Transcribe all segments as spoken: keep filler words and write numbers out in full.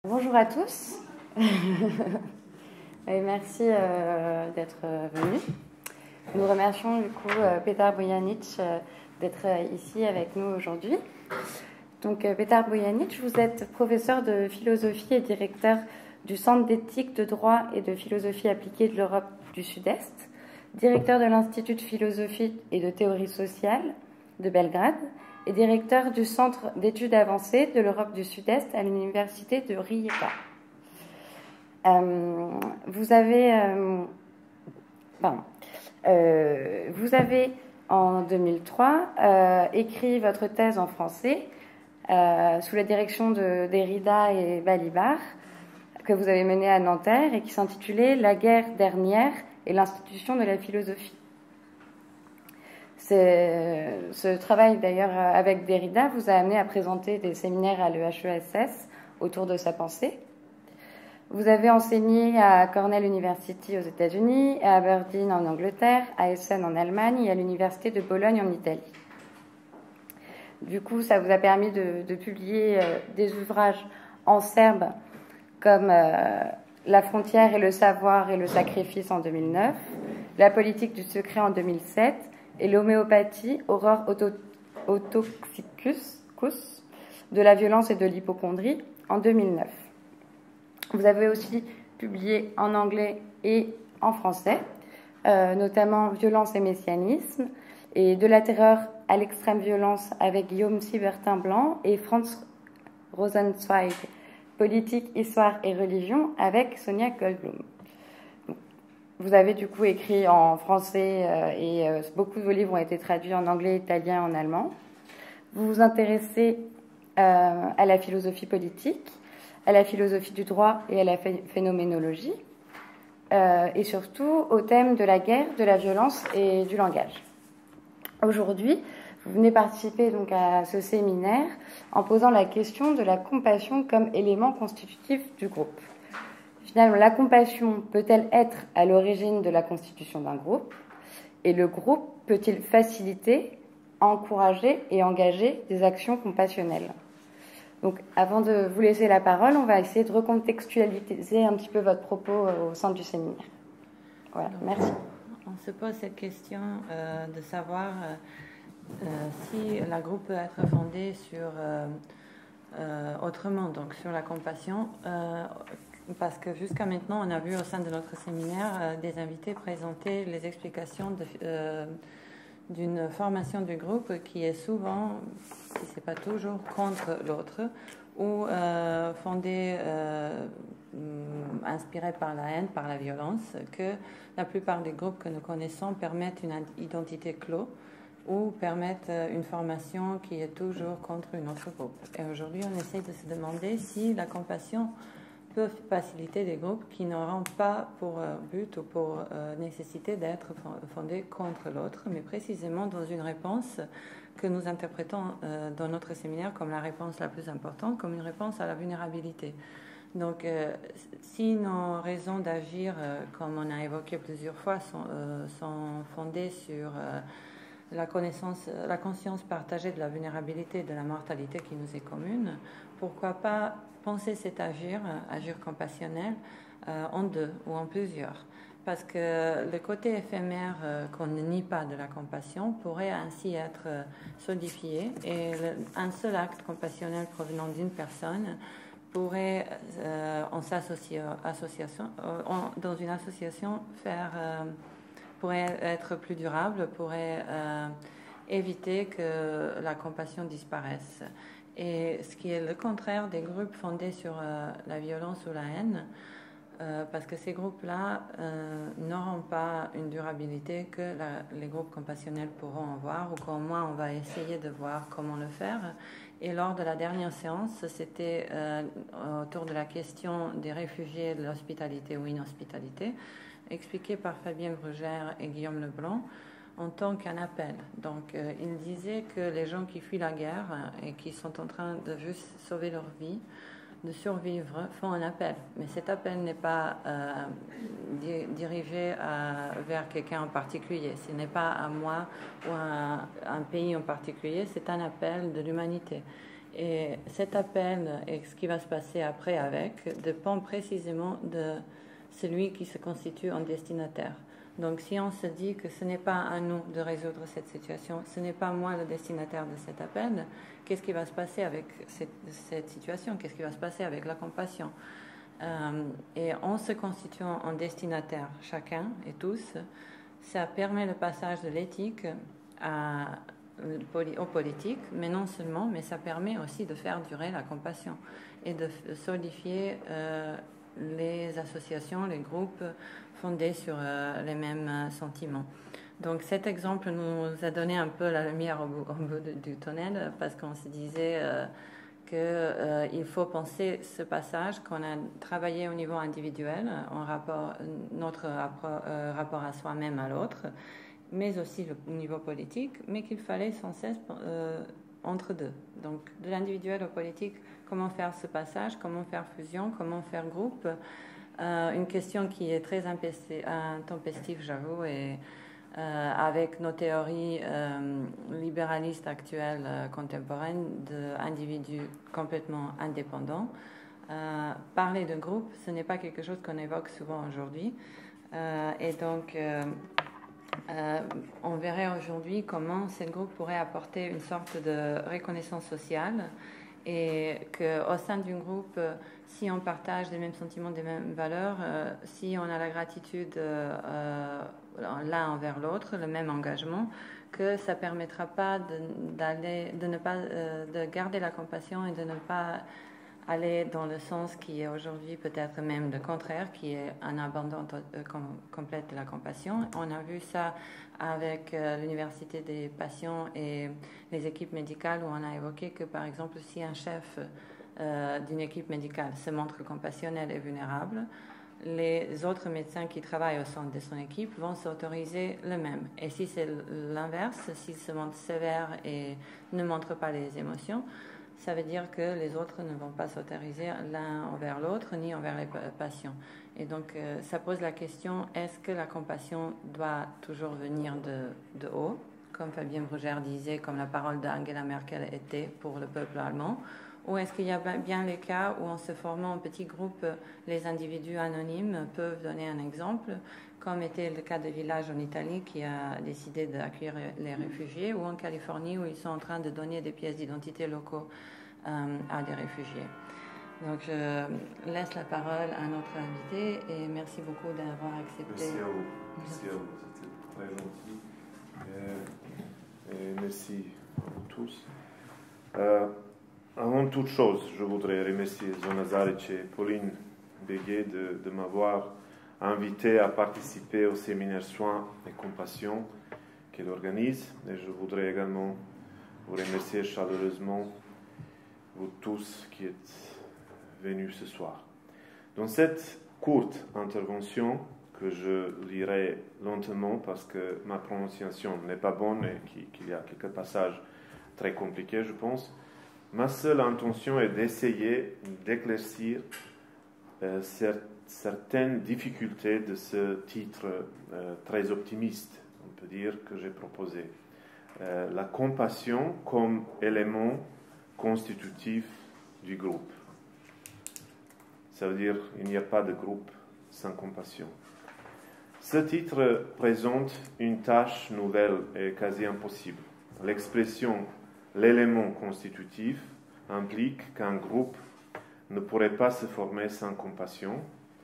Bonjour à tous. Et merci euh, d'être venus. Nous remercions du coup euh, Petar Bojanic euh, d'être euh, ici avec nous aujourd'hui. Donc euh, Petar Bojanic, vous êtes professeur de philosophie et directeur du Centre d'éthique, de droit et de philosophie appliquée de l'Europe du Sud-Est, directeur de l'Institut de philosophie et de théorie sociale de Belgrade et directeur du Centre d'études avancées de l'Europe du Sud-Est à l'Université de Rijeka. Euh, vous avez, euh, pardon, euh, vous avez en deux mille trois euh, écrit votre thèse en français euh, sous la direction de Derrida et Balibar, que vous avez menée à Nanterre et qui s'intitulait La guerre dernière et l'institution de la philosophie. Ce travail d'ailleurs avec Derrida vous a amené à présenter des séminaires à l'E H E S S autour de sa pensée. Vous avez enseigné à Cornell University aux États-Unis, à Aberdeen en Angleterre, à Essen en Allemagne et à l'Université de Bologne en Italie. Du coup, ça vous a permis de, de publier euh, des ouvrages en serbe comme euh, La frontière et le savoir et le sacrifice en deux mille neuf, La politique du secret en deux mille sept et l'homéopathie, Aurore Autoxicus de la violence et de l'hypocondrie en deux mille neuf. Vous avez aussi publié en anglais et en français, euh, notamment Violence et messianisme et De la terreur à l'extrême violence avec Guillaume Sibertin-Blanc et Franz Rosenzweig, Politique, histoire et religion avec Sonia Goldblum. Vous avez du coup écrit en français euh, et euh, beaucoup de vos livres ont été traduits en anglais, italien, en allemand. Vous vous intéressez euh, à la philosophie politique, à la philosophie du droit et à la phénoménologie, euh, et surtout au thème de la guerre, de la violence et du langage. Aujourd'hui, vous venez participer donc à ce séminaire en posant la question de la compassion comme élément constitutif du groupe. Finalement, la compassion peut-elle être à l'origine de la constitution d'un groupe? Et le groupe peut-il faciliter, encourager et engager des actions compassionnelles? Donc, avant de vous laisser la parole, on va essayer de recontextualiser un petit peu votre propos au sein du séminaire. Voilà, Donc, merci. On se pose cette question euh, de savoir euh, euh, si la groupe peut être fondée sur euh, euh, autrement, donc sur la compassion. Euh, Parce que jusqu'à maintenant, on a vu au sein de notre séminaire euh, des invités présenter les explications de, euh, d'une formation du groupe qui est souvent, si ce n'est pas toujours, contre l'autre, ou euh, fondée, euh, inspirée par la haine, par la violence, que la plupart des groupes que nous connaissons permettent une identité clos ou permettent une formation qui est toujours contre une autre groupe. Et aujourd'hui, on essaie de se demander si la compassion peuvent faciliter des groupes qui n'auront pas pour but ou pour euh, nécessité d'être fondés contre l'autre, mais précisément dans une réponse que nous interprétons euh, dans notre séminaire comme la réponse la plus importante, comme une réponse à la vulnérabilité. Donc, euh, si nos raisons d'agir, euh, comme on a évoqué plusieurs fois, sont, euh, sont fondées sur euh, la connaissance, la conscience partagée de la vulnérabilité et de la mortalité qui nous est commune, pourquoi pas penser cet agir, agir compassionnel, euh, en deux ou en plusieurs. Parce que le côté éphémère euh, qu'on ne nie pas de la compassion pourrait ainsi être euh, solidifié et le, un seul acte compassionnel provenant d'une personne pourrait, euh, en s'association, euh, dans une association, faire, euh, pourrait être plus durable, pourrait euh, éviter que la compassion disparaisse. Et ce qui est le contraire des groupes fondés sur euh, la violence ou la haine, euh, parce que ces groupes-là euh, n'auront pas une durabilité que la, les groupes compassionnels pourront avoir, ou qu'au moins on va essayer de voir comment le faire. Et lors de la dernière séance, c'était euh, autour de la question des réfugiés, de l'hospitalité ou inhospitalité, expliqué par Fabien Brugère et Guillaume Leblanc, en tant qu'un appel. Donc, euh, il disait que les gens qui fuient la guerre euh, et qui sont en train de juste sauver leur vie, de survivre, font un appel. Mais cet appel n'est pas euh, di- dirigé à, vers quelqu'un en particulier. Ce n'est pas à moi ou à un, un pays en particulier, c'est un appel de l'humanité. Et cet appel et ce qui va se passer après avec dépend précisément de celui qui se constitue en destinataire. Donc si on se dit que ce n'est pas à nous de résoudre cette situation, ce n'est pas moi le destinataire de cet appel, qu'est-ce qui va se passer avec cette, cette situation? Qu'est-ce qui va se passer avec la compassion? euh, Et en se constituant en destinataire, chacun et tous, ça permet le passage de l'éthique à, au politique, mais non seulement, mais ça permet aussi de faire durer la compassion et de solidifier euh, les associations, les groupes fondés sur euh, les mêmes euh, sentiments. Donc cet exemple nous a donné un peu la lumière au bout, au bout de, du tunnel, parce qu'on se disait euh, qu'il euh, faut penser ce passage qu'on a travaillé au niveau individuel, en rapport, notre rapport, euh, rapport à soi-même, à l'autre, mais aussi le, au niveau politique, mais qu'il fallait sans cesse euh, entre deux. Donc de l'individuel au politique, comment faire ce passage, comment faire fusion, comment faire groupe. Euh, une question qui est très intempestive, j'avoue, et euh, avec nos théories euh, libéralistes actuelles, euh, contemporaines, d'individus complètement indépendants. Euh, parler de groupe, ce n'est pas quelque chose qu'on évoque souvent aujourd'hui. Euh, et donc, euh, euh, on verrait aujourd'hui comment ces groupes pourraient apporter une sorte de reconnaissance sociale, et qu'au sein d'un groupe, si on partage les mêmes sentiments, des mêmes valeurs, euh, si on a la gratitude euh, l'un envers l'autre, le même engagement, que ça permettra pas de, d'aller, de ne pas, euh, de garder la compassion et de ne pas aller dans le sens qui est aujourd'hui peut-être même le contraire, qui est un abandon euh, com- complète de la compassion. On a vu ça avec euh, l'université des patients et les équipes médicales, où on a évoqué que, par exemple, si un chef euh, d'une équipe médicale se montre compassionnel et vulnérable, les autres médecins qui travaillent au sein de son équipe vont s'autoriser le même. Et si c'est l'inverse, s'il se montre sévère et ne montre pas les émotions, ça veut dire que les autres ne vont pas s'autoriser l'un envers l'autre, ni envers les patients. Et donc, euh, ça pose la question, est-ce que la compassion doit toujours venir de, de haut, comme Fabien Brugère disait, comme la parole d'Angela Merkel était pour le peuple allemand, ou est-ce qu'il y a bien les cas où, en se formant en petits groupes, les individus anonymes peuvent donner un exemple, comme était le cas de Village en Italie qui a décidé d'accueillir les réfugiés, ou en Californie où ils sont en train de donner des pièces d'identité locaux euh, à des réfugiés. Donc je laisse la parole à notre invité et merci beaucoup d'avoir accepté. Merci à vous. Merci à vous. C'était très gentil. Et, et merci à vous tous. Euh, avant toute chose, je voudrais remercier Zona Zaric et Pauline Béguet de, de m'avoir invité à participer au séminaire Soins et Compassion qu'elle organise. Et je voudrais également vous remercier chaleureusement, vous tous qui êtes venus ce soir. Dans cette courte intervention, que je lirai lentement parce que ma prononciation n'est pas bonne et qu'il y a quelques passages très compliqués, je pense, ma seule intention est d'essayer d'éclaircir euh, certaines difficultés de ce titre euh, très optimiste, on peut dire, que j'ai proposé. Euh, la compassion comme élément constitutif du groupe. Ça veut dire qu'il n'y a pas de groupe sans compassion. Ce titre présente une tâche nouvelle et quasi impossible. L'expression « l'élément constitutif » implique qu'un groupe ne pourrait pas se former sans compassion,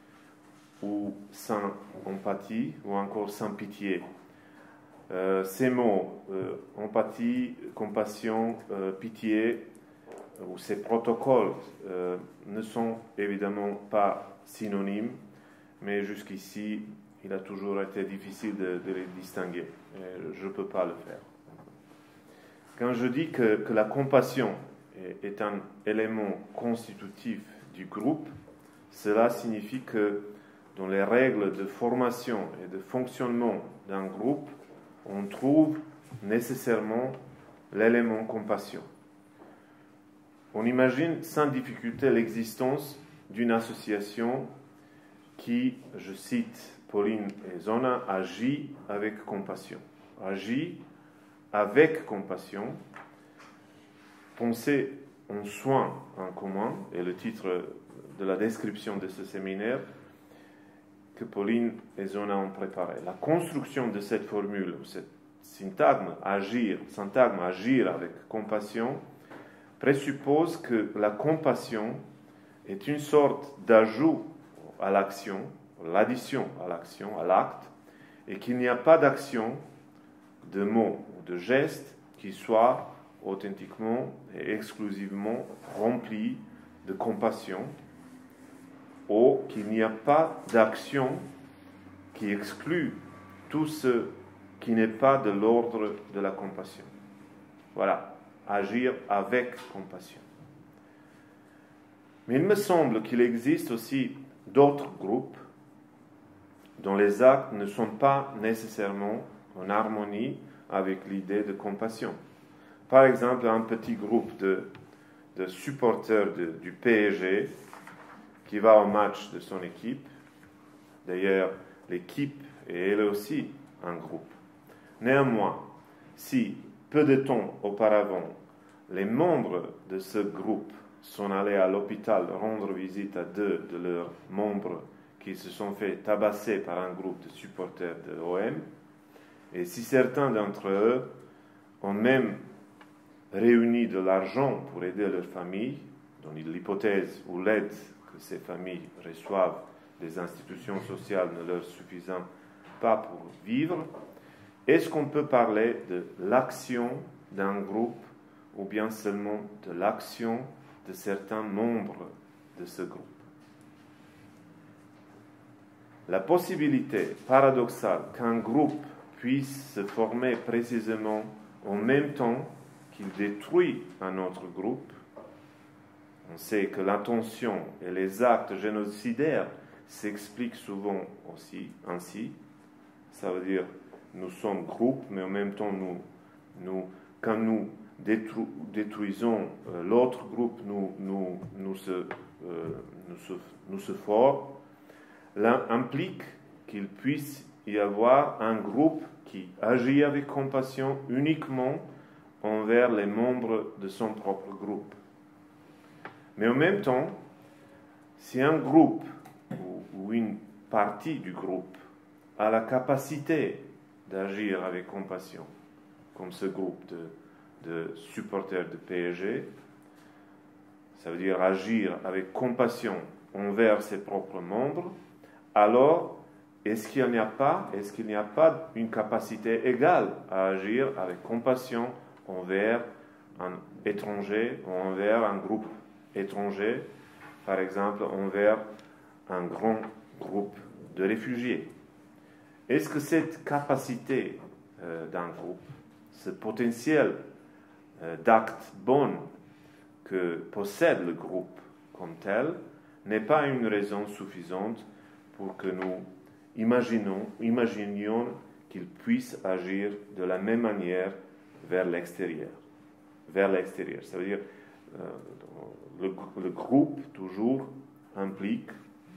ou sans empathie, ou encore sans pitié. Euh, ces mots, euh, empathie, compassion, euh, pitié, ou ces protocoles euh, ne sont évidemment pas synonymes, mais jusqu'ici, il a toujours été difficile de, de les distinguer. Et je ne peux pas le faire. Quand je dis que, que la compassion est, est un élément constitutif du groupe, cela signifie que dans les règles de formation et de fonctionnement d'un groupe, on trouve nécessairement l'élément compassion. On imagine sans difficulté l'existence d'une association qui, je cite Pauline et Zona, agit avec compassion. Agit avec compassion. Pensez un soin en commun, et le titre de la description de ce séminaire que Pauline et Zona ont préparé. La construction de cette formule, cette syntagme agir, syntagme agir avec compassion, présuppose que la compassion est une sorte d'ajout à l'action, l'addition à l'action, à l'acte, et qu'il n'y a pas d'action, de mot ou de geste qui soit authentiquement et exclusivement rempli de compassion, ou qu'il n'y a pas d'action qui exclut tout ce qui n'est pas de l'ordre de la compassion. Voilà, agir avec compassion. Mais il me semble qu'il existe aussi d'autres groupes dont les actes ne sont pas nécessairement en harmonie avec l'idée de compassion. Par exemple, un petit groupe de, de supporters de, du P S G qui va au match de son équipe. D'ailleurs, l'équipe est elle aussi un groupe. Néanmoins, si peu de temps auparavant, les membres de ce groupe sont allés à l'hôpital rendre visite à deux de leurs membres qui se sont fait tabasser par un groupe de supporters de l'O M, et si certains d'entre eux ont même réuni de l'argent pour aider leur famille, dans l'hypothèse où l'aide que ces familles reçoivent des institutions sociales ne leur suffisant pas pour vivre, est-ce qu'on peut parler de l'action d'un groupe ou bien seulement de l'action de certains membres de ce groupe? La possibilité paradoxale qu'un groupe puisse se former précisément en même temps qu'il détruit un autre groupe. On sait que l'intention et les actes génocidaires s'expliquent souvent aussi ainsi. Ça veut dire nous sommes groupe, mais en même temps, nous, nous, quand nous détru- détruisons euh, l'autre groupe, nous, nous, nous, se, euh, nous, se, nous se formons. L'un implique qu'il puisse y avoir un groupe qui agit avec compassion uniquement envers les membres de son propre groupe. Mais en même temps, si un groupe ou, ou une partie du groupe a la capacité d'agir avec compassion, comme ce groupe de, de supporters de P S G, ça veut dire agir avec compassion envers ses propres membres, alors est-ce qu'il n'y a pas, est-ce qu'il n'y a pas une capacité égale à agir avec compassion envers un étranger ou envers un groupe étranger, par exemple envers un grand groupe de réfugiés? Est-ce que cette capacité euh, d'un groupe, ce potentiel euh, d'actes bons que possède le groupe comme tel, n'est pas une raison suffisante pour que nous imaginons, imaginions qu'il puisse agir de la même manière vers l'extérieur. Vers l'extérieur. Ça veut dire euh, le, le groupe toujours implique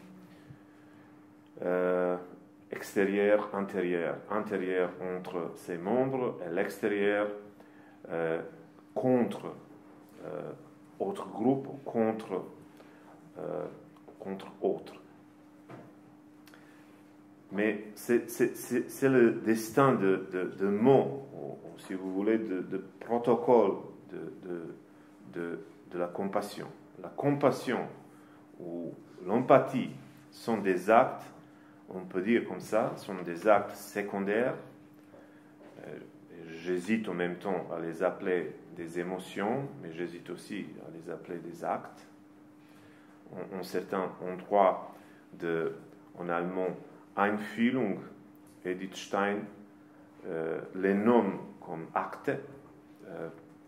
euh, extérieur, intérieur. Intérieur entre ses membres et l'extérieur euh, contre euh, autres groupes, contre, euh, contre autres. Mais c'est, c'est, c'est, c'est le destin de, de, de mots, ou, ou, si vous voulez, de, de protocole de, de, de, de la compassion. La compassion ou l'empathie sont des actes, on peut dire comme ça, sont des actes secondaires. Euh, j'hésite en même temps à les appeler des émotions, mais j'hésite aussi à les appeler des actes. En, en certains endroits de, en allemand, Einfühlung, Edith Stein euh, les nomme comme actes. Euh,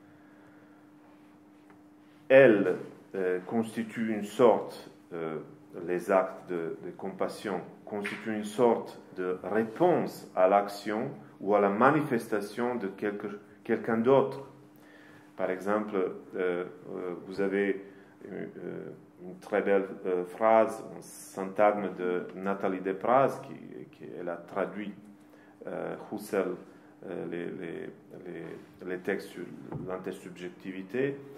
elles euh, constituent une sorte, euh, les actes de, de compassion constituent une sorte de réponse à l'action ou à la manifestation de quelque, quelqu'un d'autre. Par exemple, euh, euh, vous avez euh, une très belle euh, phrase, un syntagme de Nathalie Despraz, qui, qui elle a traduit euh, Husserl, euh, les, les, les, les textes sur l'intersubjectivité.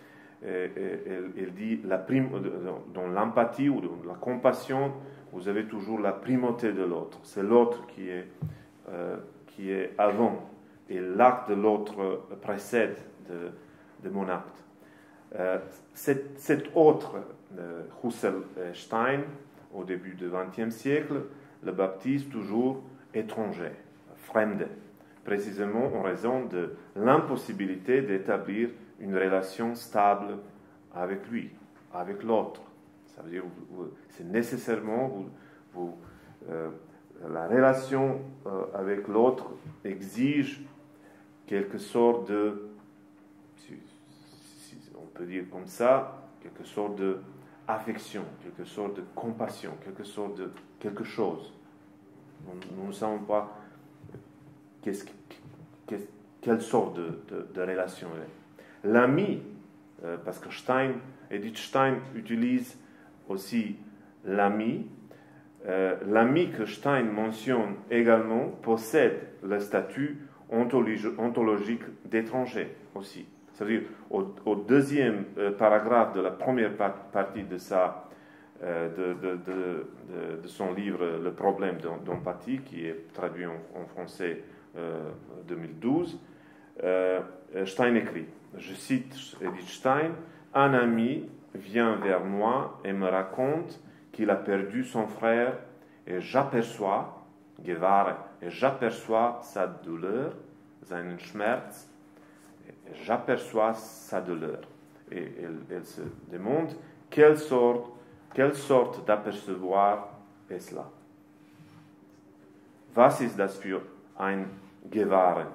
elle dit la prime, dans l'empathie ou dans la compassion, vous avez toujours la primauté de l'autre. C'est l'autre qui est, euh, qui est avant, et l'acte de l'autre précède de, de mon acte. Euh, cet, cet autre, euh, Husserl et Stein, au début du vingtième siècle, le baptise toujours étranger, fremde, précisément en raison de l'impossibilité d'établir une relation stable avec lui, avec l'autre. Ça veut dire que c'est nécessairement vous, vous, euh, la relation euh, avec l'autre exige quelque sorte de, si, si on peut dire comme ça, quelque sorte de affection, quelque sorte de compassion, quelque sorte de quelque chose. Nous, nous ne savons pas qu'est-ce, qu'est, quelle sorte de, de, de relation elle est. L'ami, euh, parce que Stein, Edith Stein utilise aussi l'ami. Euh, l'ami que Stein mentionne également possède le statut ontologi- ontologique d'étranger aussi. C'est-à-dire, au, au deuxième euh, paragraphe de la première par- partie de, sa, euh, de, de, de, de, de son livre Le problème d'empathie, qui est traduit en, en français euh, deux mille douze, euh, Stein écrit, je cite Edith Stein, « Un ami vient vers moi et me raconte qu'il a perdu son frère et j'aperçois, gewahre, et j'aperçois sa douleur, seinen Schmerz, et j'aperçois sa douleur. » Et elle, elle se demande quelle sorte, quelle sorte d'apercevoir est cela. Was ist das für ein Gewahren?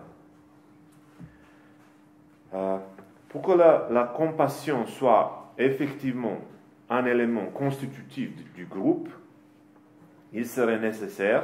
Euh, pour que la, la compassion soit effectivement un élément constitutif du, du groupe, il serait nécessaire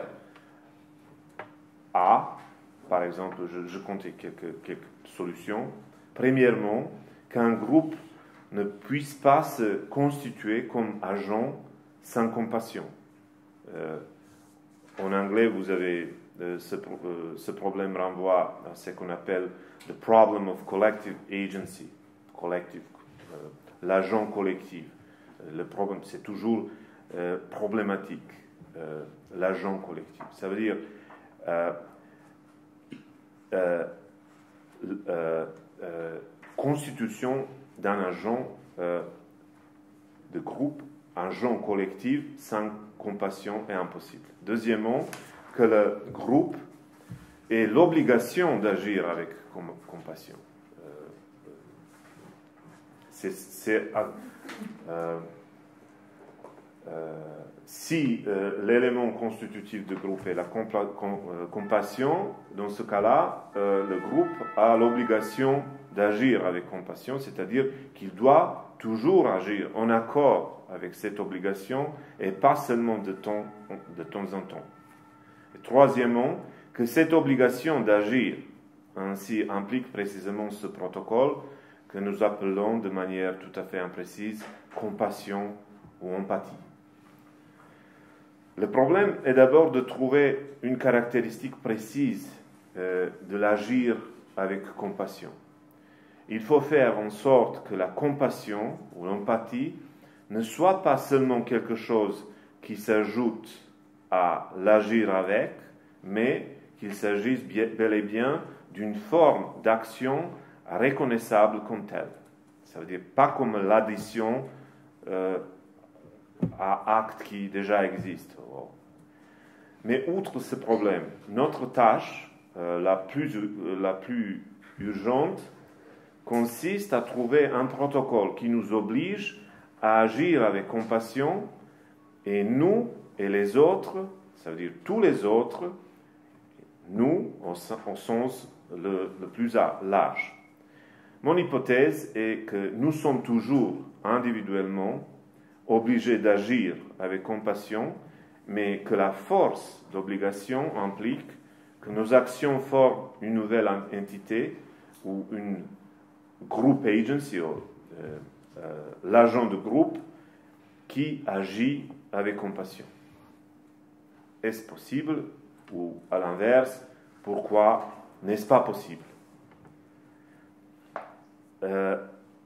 à, par exemple, je, je comptais quelques, quelques solutions. Premièrement, qu'un groupe ne puisse pas se constituer comme agent sans compassion. Euh, en anglais, vous avez euh, ce, euh, ce problème renvoie à ce qu'on appelle the problem of collective agency, collective, euh, l'agent collectif. Le problème, c'est toujours euh, problématique, euh, l'agent collectif. Ça veut dire euh, euh, euh, euh, constitution d'un agent euh, de groupe, un agent collectif sans compassion est impossible. Deuxièmement, que le groupe ait l'obligation d'agir avec com- compassion. Euh, c'est, c'est, euh, euh, si euh, l'élément constitutif du groupe est la compla- com- euh, compassion, dans ce cas-là, euh, le groupe a l'obligation d'agir avec compassion, c'est-à-dire qu'il doit toujours agir en accord avec cette obligation et pas seulement de temps, de temps en temps. Et troisièmement, que cette obligation d'agir ainsi implique précisément ce protocole que nous appelons de manière tout à fait imprécise compassion ou empathie. Le problème est d'abord de trouver une caractéristique précise euh, de l'agir avec compassion. Il faut faire en sorte que la compassion ou l'empathie ne soit pas seulement quelque chose qui s'ajoute à l'agir avec, mais qu'il s'agisse bel et bien d'une forme d'action reconnaissable comme telle. Ça veut dire pas comme l'addition euh, à actes qui déjà existent. Mais outre ce problème, notre tâche euh, la, plus, euh, la plus urgente consiste à trouver un protocole qui nous oblige à agir avec compassion, et nous et les autres, ça veut dire tous les autres, nous au, au sens le, le plus large. Mon hypothèse est que nous sommes toujours individuellement obligés d'agir avec compassion, mais que la force d'obligation implique que nos actions forment une nouvelle entité ou une group agency, ou, euh, euh, l'agent de groupe qui agit avec compassion. Est-ce possible? Ou à l'inverse, pourquoi n'est-ce pas possible? Euh,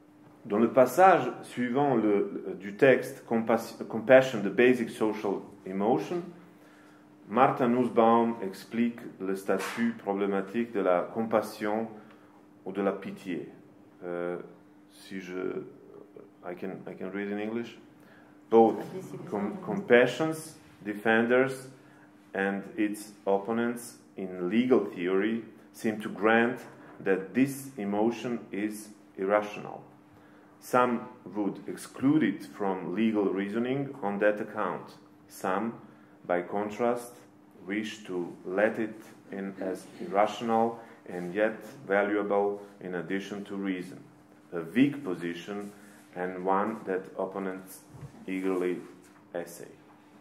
dans le passage suivant le, du texte Compassion, the Basic Social Emotion, Martha Nussbaum explique le statut problématique de la compassion ou de la pitié. Euh, si je... I can, I can read in English. Both com compassions, defenders, and its opponents in legal theory seem to grant that this emotion is irrational. Some would exclude it from legal reasoning on that account. Some, by contrast, wish to let it in as irrational and yet valuable in addition to reason. A weak position and one that opponents eagerly essay.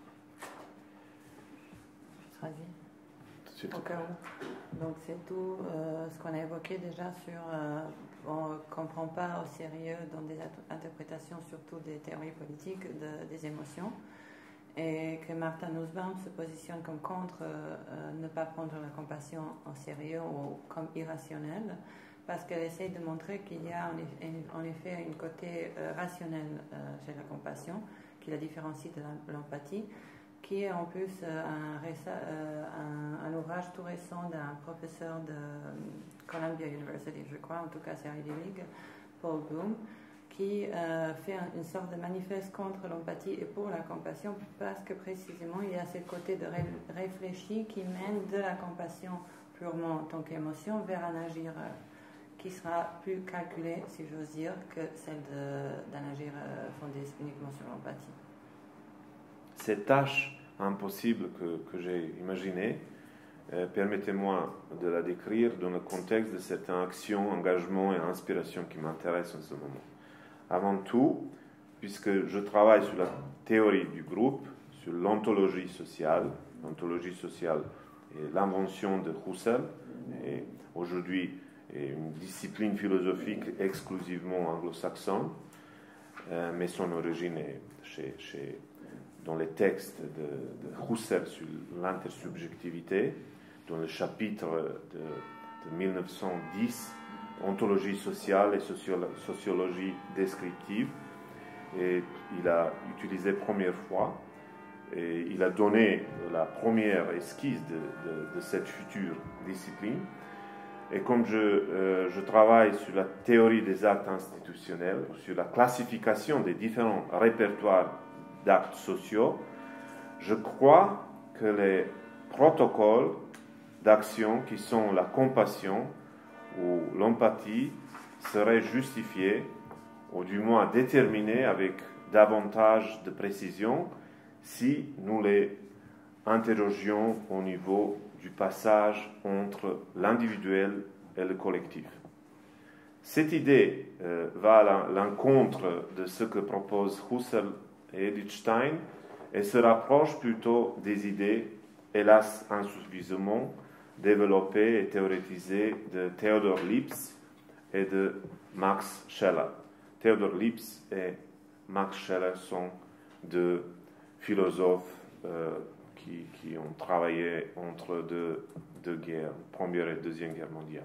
Okay. Donc c'est tout euh, ce qu'on a évoqué déjà sur euh, on ne comprend pas au sérieux dans des interprétations surtout des théories politiques de, des émotions, et que Martha Nussbaum se positionne comme contre euh, ne pas prendre la compassion au sérieux ou comme irrationnelle, parce qu'elle essaie de montrer qu'il y a en effet, en effet un côté euh, rationnel euh, chez la compassion qui la différencie de l'empathie, qui est en plus euh, un, euh, un, un ouvrage tout récent d'un professeur de Columbia University, je crois, en tout cas c'est Ivy League, Paul Bloom, qui euh, fait un, une sorte de manifeste contre l'empathie et pour la compassion, parce que précisément il y a ce côté de ré, réfléchi qui mène de la compassion purement en tant qu'émotion vers un agir euh, qui sera plus calculé, si j'ose dire, que celle d'un agir euh, fondé uniquement sur l'empathie. Cette tâche impossible que, que j'ai imaginée, euh, permettez-moi de la décrire dans le contexte de certaines actions, engagements et inspirations qui m'intéressent en ce moment. Avant tout, puisque je travaille sur la théorie du groupe, sur l'ontologie sociale, l'ontologie sociale est l'invention de Husserl, et aujourd'hui est une discipline philosophique exclusivement anglo-saxonne, euh, mais son origine est chez, chez, dans les textes de, de Husserl sur l'intersubjectivité, dans le chapitre de, de mille neuf cent dix, Ontologie sociale et sociolo sociologie descriptive, et il a utilisé première fois, et il a donné la première esquisse de, de, de cette future discipline. Et comme je, euh, je travaille sur la théorie des actes institutionnels, sur la classification des différents répertoires d'actes sociaux, je crois que les protocoles d'action qui sont la compassion ou l'empathie seraient justifiés, ou du moins déterminés avec davantage de précision, si nous les interrogions au niveau du passage entre l'individuel et le collectif. Cette idée euh, va à l'encontre de ce que proposent Husserl et Edith Stein et se rapproche plutôt des idées, hélas insuffisamment développées et théorétisées de Theodor Lipps et de Max Scheler. Theodor Lipps et Max Scheler sont deux philosophes euh, qui, qui ont travaillé entre deux, deux guerres, Première et Deuxième Guerre mondiale.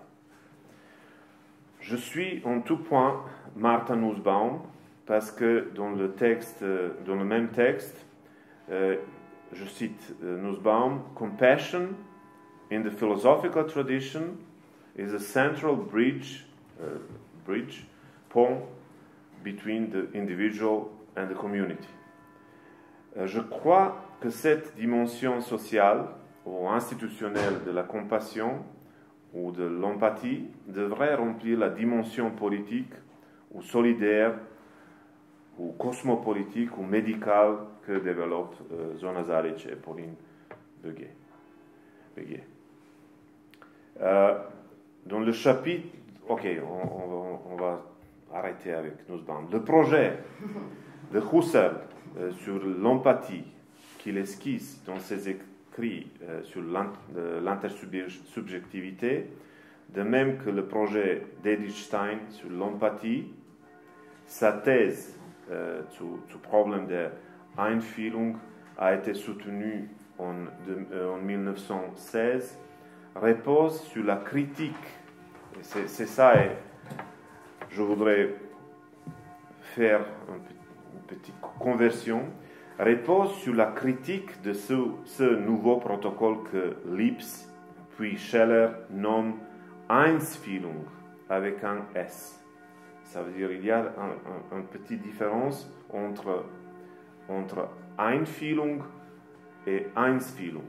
Je suis en tout point Martha Nussbaum parce que dans le texte, dans le même texte, euh, je cite euh, Nussbaum, Compassion in the philosophical tradition is a central bridge, uh, bridge, pont between the individual and the community. Euh, je crois que cette dimension sociale ou institutionnelle de la compassion ou de l'empathie devrait remplir la dimension politique ou solidaire ou cosmopolitique ou médicale que développent euh, Zona Zaric et Pauline Béguet. Béguet. Euh, dans le chapitre, ok, on, on, on va arrêter avec Nussbaum. Le projet de Husserl euh, sur l'empathie qu'il esquisse dans ses écrits euh, sur l'intersubjectivité, de même que le projet d'Edith Stein sur l'empathie, sa thèse euh, zu, zu Problem der Einfühlung a été soutenue en, de, euh, en mille neuf cent seize, repose sur la critique. C'est ça, et je voudrais faire une petite conversion, repose sur la critique de ce, ce nouveau protocole que Lipps puis Scheller nomment Einsfühlung avec un S. Ça veut dire qu'il y a une un, un petite différence entre, entre Einfühlung et Einsfühlung.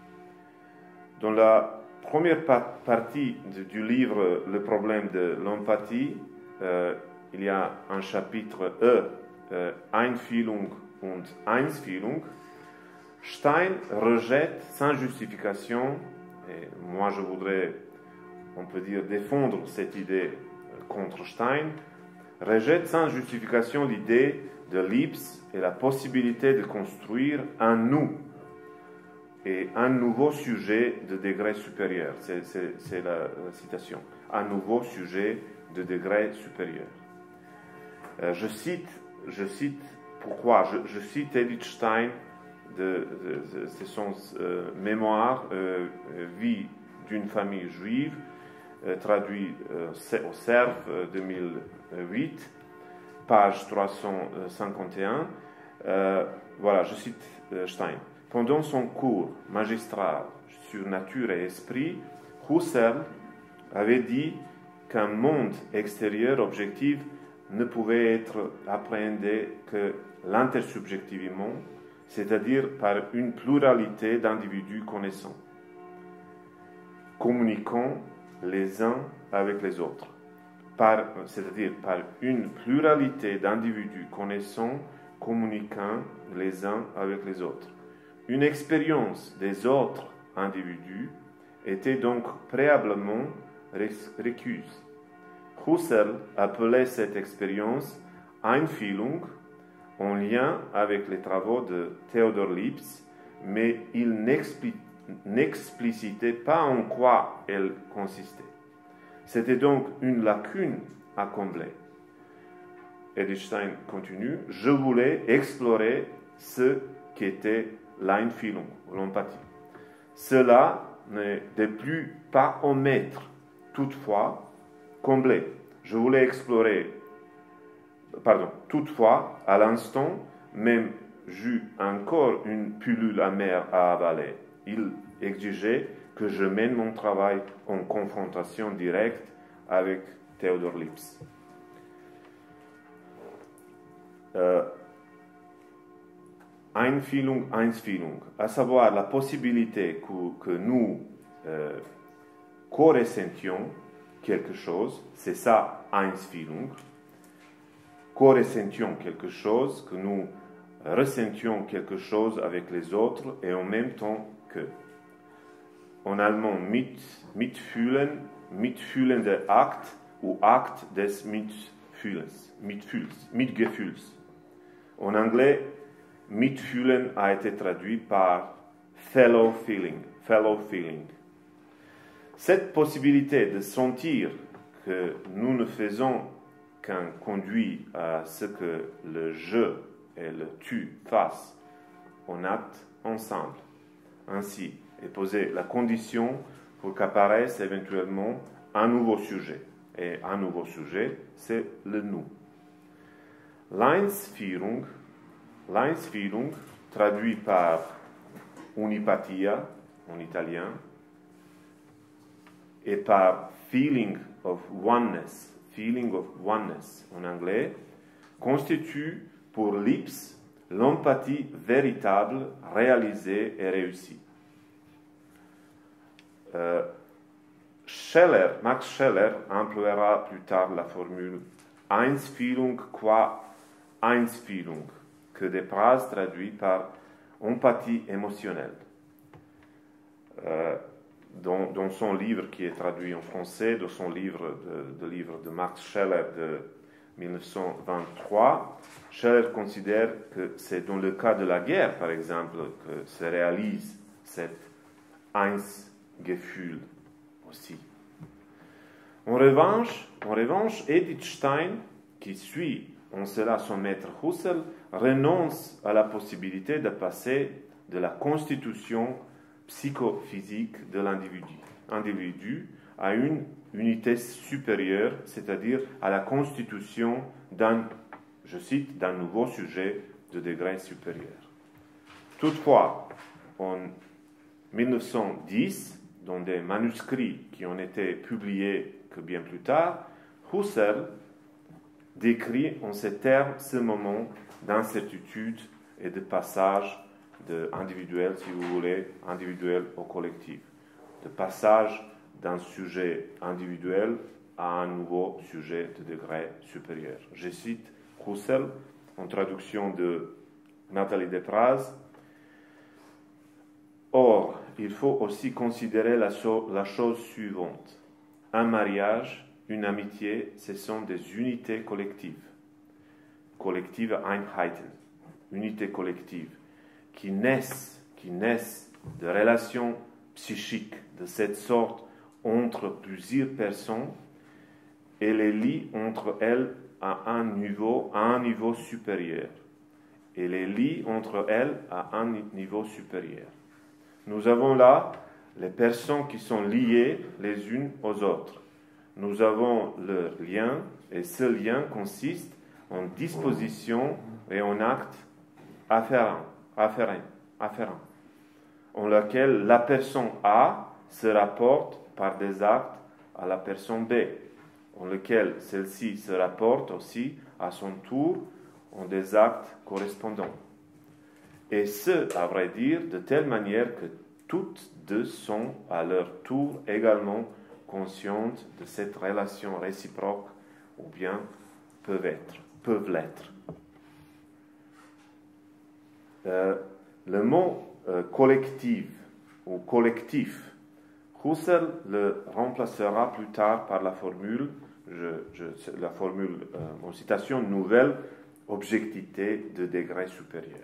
Dans la première par- partie de, du livre Le problème de l'empathie, euh, il y a un chapitre E, euh, Einfühlung und Einsfühlung. Stein rejette sans justification, et moi je voudrais, on peut dire, défendre cette idée contre Stein, rejette sans justification l'idée de Lipps et la possibilité de construire un nous et un nouveau sujet de degré supérieur. C'est, c'est, c'est la, la citation. Un nouveau sujet de degré supérieur. Euh, je cite, je cite pourquoi je, je cite Edith Stein de, de, de, de son euh, mémoire euh, Vie d'une famille juive, euh, traduit euh, au Cerf euh, deux mille huit, page trois cent cinquante et un. Euh, voilà, je cite euh, Stein. Pendant son cours magistral sur nature et esprit, Husserl avait dit qu'un monde extérieur objectif ne pouvait être appréhendé que l'intersubjectivement, c'est-à-dire par une pluralité d'individus connaissants, communiquant les uns avec les autres, par, c'est-à-dire par une pluralité d'individus connaissants, communiquant les uns avec les autres. Une expérience des autres individus était donc préalablement récuse. Husserl appelait cette expérience Einfühlung en lien avec les travaux de Theodor Lipps, mais il n'expli- n'explicitait pas en quoi elle consistait. C'était donc une lacune à combler. Edith Stein continue, je voulais explorer ce qu'était l'Einfühlung, l'empathie. Cela n'est plus pas omettre, toutefois combler. Je voulais explorer, pardon, toutefois, à l'instant, même j'eus encore une pilule amère à avaler. Il exigeait que je mène mon travail en confrontation directe avec Theodor Lipps. Euh, Einfühlung, Einsfühlung, à savoir la possibilité que, que nous euh, co-ressentions quelque chose, c'est ça Einsfühlung, co-ressentions quelque chose, que nous ressentions quelque chose avec les autres et en même temps que. En allemand mit, mitfühlen, mitfühlender Akt ou Akt des Mitfühlens, Mitfühls, Mitgefühls. En anglais, mitfühlen a été traduit par fellow feeling, fellow feeling. Cette possibilité de sentir que nous ne faisons qu'un conduit à ce que le je et le tu fassent en acte ensemble. Ainsi est posée la condition pour qu'apparaisse éventuellement un nouveau sujet. Et un nouveau sujet, c'est le nous. L'Einsfühlung, l'Einsfühlung, traduit par unipathia en italien, et par feeling of oneness, feeling of oneness en anglais, constitue pour Lipps l'empathie véritable, réalisée et réussie. Euh, Scheller, Max Scheller emploiera plus tard la formule Einsfühlung qua Einsfühlung, que Despraz traduit par empathie émotionnelle. Euh, Dans, dans son livre qui est traduit en français, dans son livre de, de livre de Max Scheller de dix-neuf cent vingt-trois, Scheller considère que c'est dans le cas de la guerre, par exemple, que se réalise cet Einsgefühl aussi. En revanche, en revanche, Edith Stein, qui suit en cela son maître Husserl, renonce à la possibilité de passer de la constitution psychophysique de l'individu individu à une unité supérieure, c'est-à-dire à la constitution d'un je cite, d'un nouveau sujet de degré supérieur. Toutefois, en mille neuf cent dix, dans des manuscrits qui ont été publiés que bien plus tard, Husserl décrit en ces termes ce moment d'incertitude et de passage de individuel, si vous voulez, individuel au collectif, de passage d'un sujet individuel à un nouveau sujet de degré supérieur. Je cite Husserl en traduction de Nathalie Despraz. Or, il faut aussi considérer la, so- la chose suivante. Un mariage, une amitié, ce sont des unités collectives. Collective Einheiten, unités collectives, qui naissent, qui naissent de relations psychiques de cette sorte entre plusieurs personnes et les lient entre elles à un niveau, à un niveau supérieur. Et les lient entre elles à un niveau supérieur. Nous avons là les personnes qui sont liées les unes aux autres. Nous avons leur lien, et ce lien consiste en disposition et en acte afférent, afférent, afférent, en lequel la personne A se rapporte par des actes à la personne B, en lequel celle-ci se rapporte aussi à son tour en des actes correspondants. Et ce, à vrai dire, de telle manière que toutes deux sont à leur tour également conscientes de cette relation réciproque, ou bien peuvent être, peuvent l'être. Euh, le mot euh, collectif ou collectif, Husserl le remplacera plus tard par la formule, je, je, la formule euh, en citation, nouvelle objectivité de degré supérieur.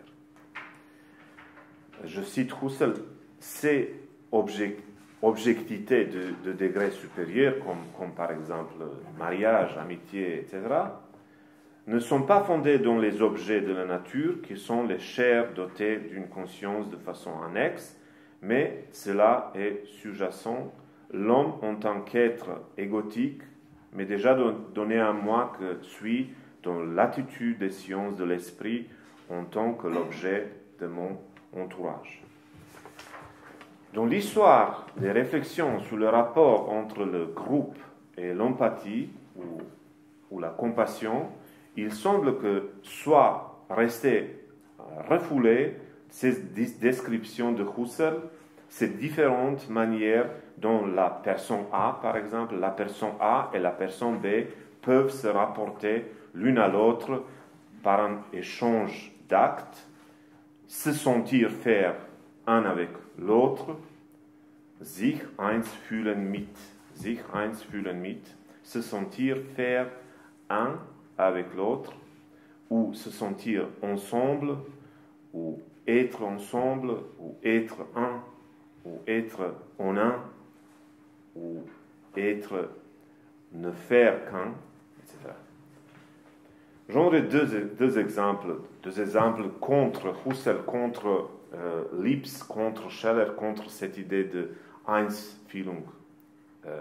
Je cite Husserl, ces object, objectivités de, de degré supérieur, comme, comme par exemple mariage, amitié, et cetera, ne sont pas fondées dans les objets de la nature, qui sont les chairs dotées d'une conscience de façon annexe, mais cela est sous-jacent, l'homme en tant qu'être égotique, mais déjà donné à moi que suis dans l'attitude des sciences de l'esprit en tant que l'objet de mon entourage. Dans l'histoire des réflexions sur le rapport entre le groupe et l'empathie ou, ou la compassion, il semble que soit resté refoulé ces descriptions de Husserl, ces différentes manières dont la personne A, par exemple, la personne A et la personne B peuvent se rapporter l'une à l'autre par un échange d'actes, se sentir faire un avec l'autre, sich eins fühlen mit, sich eins fühlen mit, se sentir faire un avec l'autre, ou se sentir ensemble, ou être ensemble, ou être un, ou être en un, ou être ne faire qu'un, et cetera. J'aurai deux, deux exemples, deux exemples contre Husserl, contre euh, Lipps, contre Scheller, contre cette idée de Einsfühlung. Euh,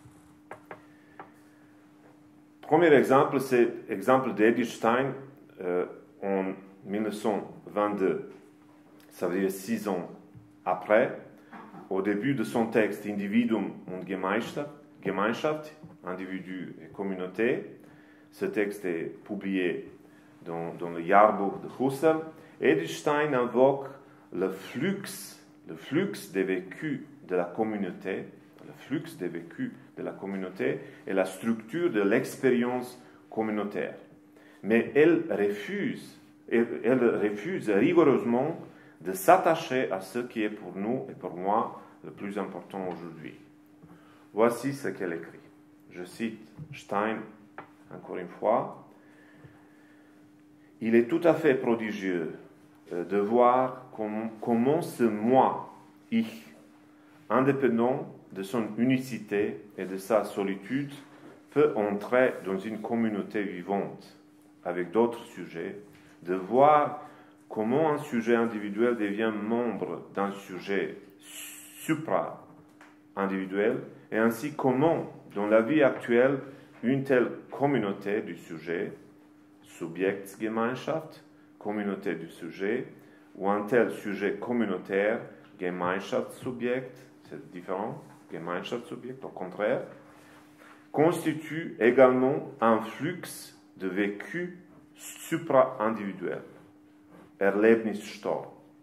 premier exemple, c'est l'exemple d'Edith Stein euh, en mille neuf cent vingt-deux. Ça veut dire six ans après, au début de son texte Individuum und Gemeinschaft, Gemeinschaft, individu et communauté. Ce texte est publié dans, dans le Jahrbuch de Husserl. Edith Stein invoque le flux, le flux des vécus de la communauté, le flux des vécus de la communauté et la structure de l'expérience communautaire. Mais elle refuse, elle, elle refuse rigoureusement de s'attacher à ce qui est pour nous et pour moi le plus important aujourd'hui. Voici ce qu'elle écrit. Je cite Stein encore une fois. Il est tout à fait prodigieux de voir comment, comment ce moi, ich, indépendant de son unicité et de sa solitude, peut entrer dans une communauté vivante avec d'autres sujets, de voir comment un sujet individuel devient membre d'un sujet supra-individuel, et ainsi comment, dans la vie actuelle, une telle communauté du sujet Subjektsgemeinschaft, communauté du sujet, ou un tel sujet communautaire, Gemeinschaftssubjekt, c'est différent, Gemeinschaftssubjekt, au contraire, constitue également un flux de vécu supra-individuel, Erlebnisstoff.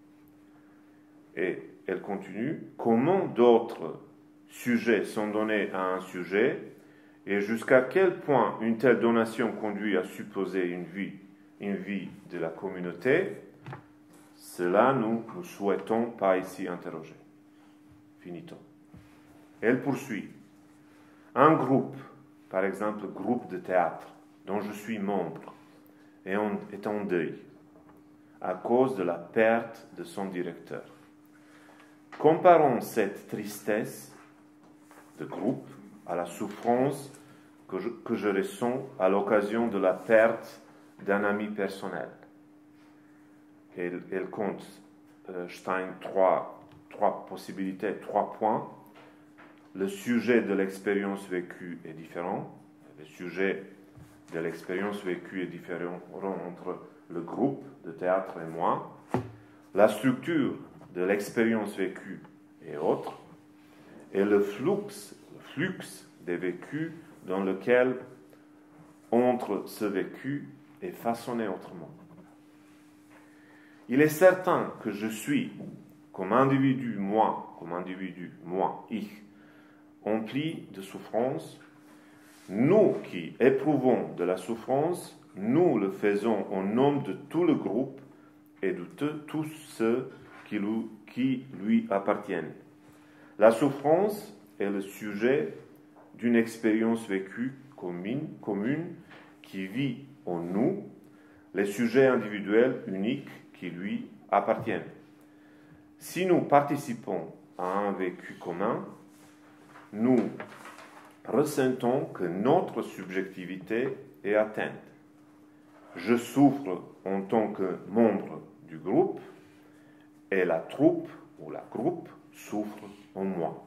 Et elle continue, comment d'autres sujets sont donnés à un sujet et jusqu'à quel point une telle donation conduit à supposer une vie, une vie de la communauté, cela nous ne souhaitons pas ici interroger. Finito. Elle poursuit. Un groupe, par exemple groupe de théâtre, dont je suis membre, est en, est en deuil à cause de la perte de son directeur. Comparons cette tristesse de groupe à la souffrance que je, que je ressens à l'occasion de la perte d'un ami personnel. Elle, elle compte, euh, Stein, trois, trois possibilités, trois points. Le sujet de l'expérience vécue est différent. Le sujet de l'expérience vécue est différent entre le groupe de théâtre et moi. La structure de l'expérience vécue est autre. Et le flux, le flux des vécus dans lequel entre ce vécu est façonné autrement. Il est certain que je suis, comme individu, moi, comme individu, moi, ich, empli de souffrance. Nous qui éprouvons de la souffrance, nous le faisons au nom de tout le groupe et de tous ceux qui lui, qui lui appartiennent. La souffrance est le sujet d'une expérience vécue commune, commune qui vit en nous, les sujets individuels uniques qui lui appartiennent. Si nous participons à un vécu commun, nous ressentons que notre subjectivité est atteinte. Je souffre en tant que membre du groupe et la troupe ou la groupe souffre en moi.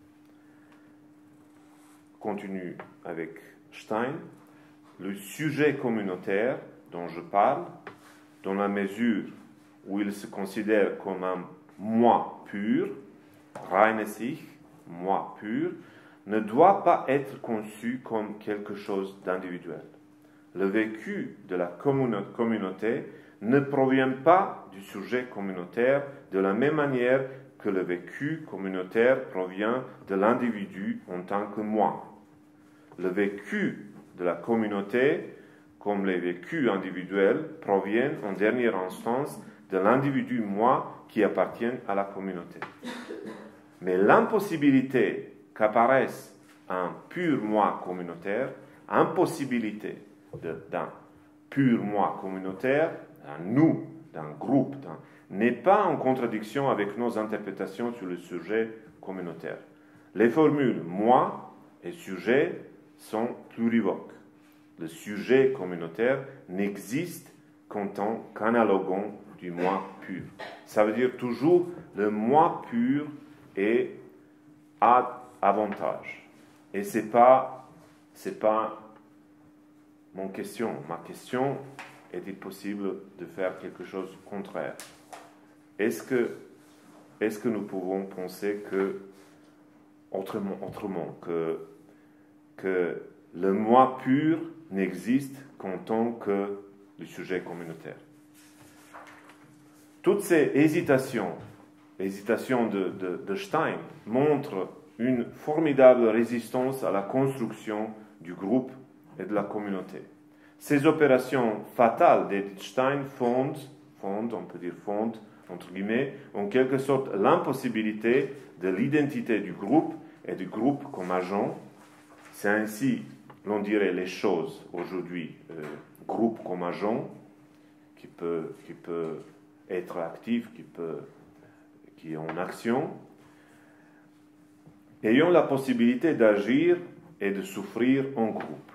Continue avec Stein. Le sujet communautaire dont je parle, dans la mesure où il se considère comme un moi pur, reines Ich, moi pur, ne doit pas être conçu comme quelque chose d'individuel. Le vécu de la communauté ne provient pas du sujet communautaire de la même manière que le vécu communautaire provient de l'individu en tant que moi. Le vécu de la communauté, comme les vécus individuels, proviennent en dernière instance de l'individu moi qui appartient à la communauté. Mais l'impossibilité qu'apparaisse un pur moi communautaire, impossibilité de, d'un pur moi communautaire, d'un nous, d'un groupe, d'un, n'est pas en contradiction avec nos interprétations sur le sujet communautaire. Les formules moi et sujet sont plurivoques. Le sujet communautaire n'existe qu'en tant qu'analogon du moi pur. Ça veut dire toujours le moi pur est à avantage. Et ce n'est pas, c'est pas mon question. Ma question, est-il possible de faire quelque chose de contraire? Est-ce que, est-ce que nous pouvons penser que, autrement, autrement que, que le moi pur n'existe qu'en tant que le sujet communautaire? Toutes ces hésitations, hésitations de, de, de Stein, montrent une formidable résistance à la construction du groupe et de la communauté. Ces opérations fatales d'Edith Stein fondent, fondent, on peut dire fondent, entre guillemets, en quelque sorte l'impossibilité de l'identité du groupe et du groupe comme agent. C'est ainsi, l'on dirait, les choses aujourd'hui, euh, groupe comme agent, qui peut, qui peut être actif, qui, peut, qui est en action, ayant la possibilité d'agir et de souffrir en groupe.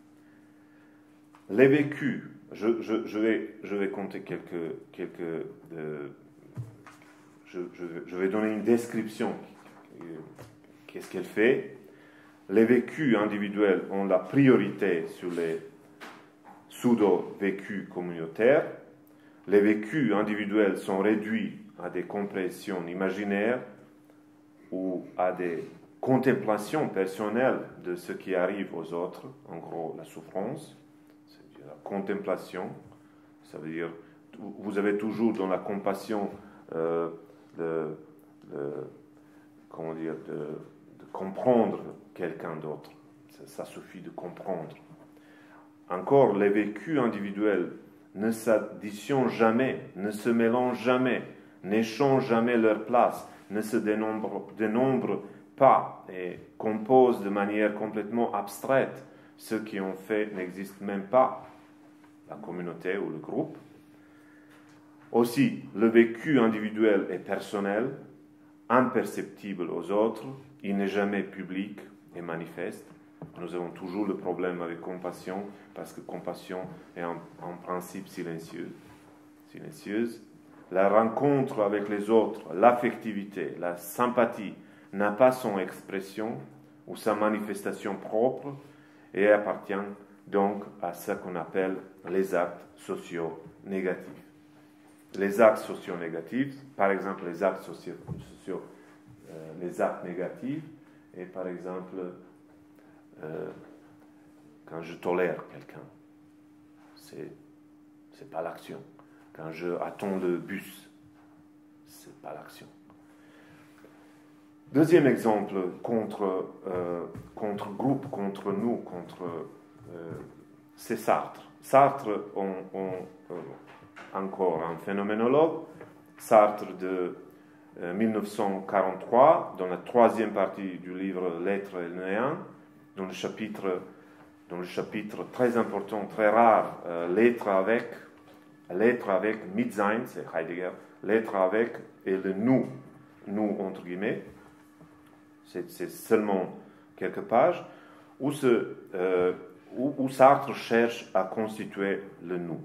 Les vécus, je, je, je, vais, je vais compter quelques... quelques euh, je, je, je vais donner une description. Qu'est-ce qu'elle fait? Les vécus individuels ont la priorité sur les pseudo-vécus communautaires. Les vécus individuels sont réduits à des compréhensions imaginaires ou à des contemplations personnelles de ce qui arrive aux autres, en gros la souffrance, c'est la contemplation, ça veut dire, vous avez toujours dans la compassion euh, le, le, comment dire, de, de comprendre quelqu'un d'autre, ça, ça suffit de comprendre. Encore, les vécus individuels ne s'additionnent jamais, ne se mélangent jamais, n'échangent jamais leur place, ne se dénombrent, dénombrent pas et composent de manière complètement abstraite. Ce qui en fait n'existe même pas, la communauté ou le groupe. Aussi, le vécu individuel est personnel, imperceptible aux autres, il n'est jamais public et manifeste. Nous avons toujours le problème avec compassion, parce que compassion est en, en principe silencieuse. silencieuse. La rencontre avec les autres, l'affectivité, la sympathie n'a pas son expression ou sa manifestation propre et appartient donc à ce qu'on appelle les actes sociaux négatifs. Les actes sociaux négatifs, par exemple les actes sociaux, sociaux euh, les actes négatifs, et par exemple euh, quand je tolère quelqu'un, c'est c'est pas l'action. Quand je attends le bus, c'est pas l'action. Deuxième exemple contre, euh, contre groupe, contre nous, contre euh, c'est Sartre. Sartre, on, on, euh, encore un phénoménologue, Sartre de euh, mille neuf cent quarante-trois, dans la troisième partie du livre L'être et le néant, dans le chapitre, dans le chapitre très important, très rare, euh, l'être avec, l'être avec, Mitsein, c'est Heidegger, l'être avec et le nous, nous entre guillemets, c'est, c'est seulement quelques pages, où, ce, euh, où, où Sartre cherche à constituer le nous.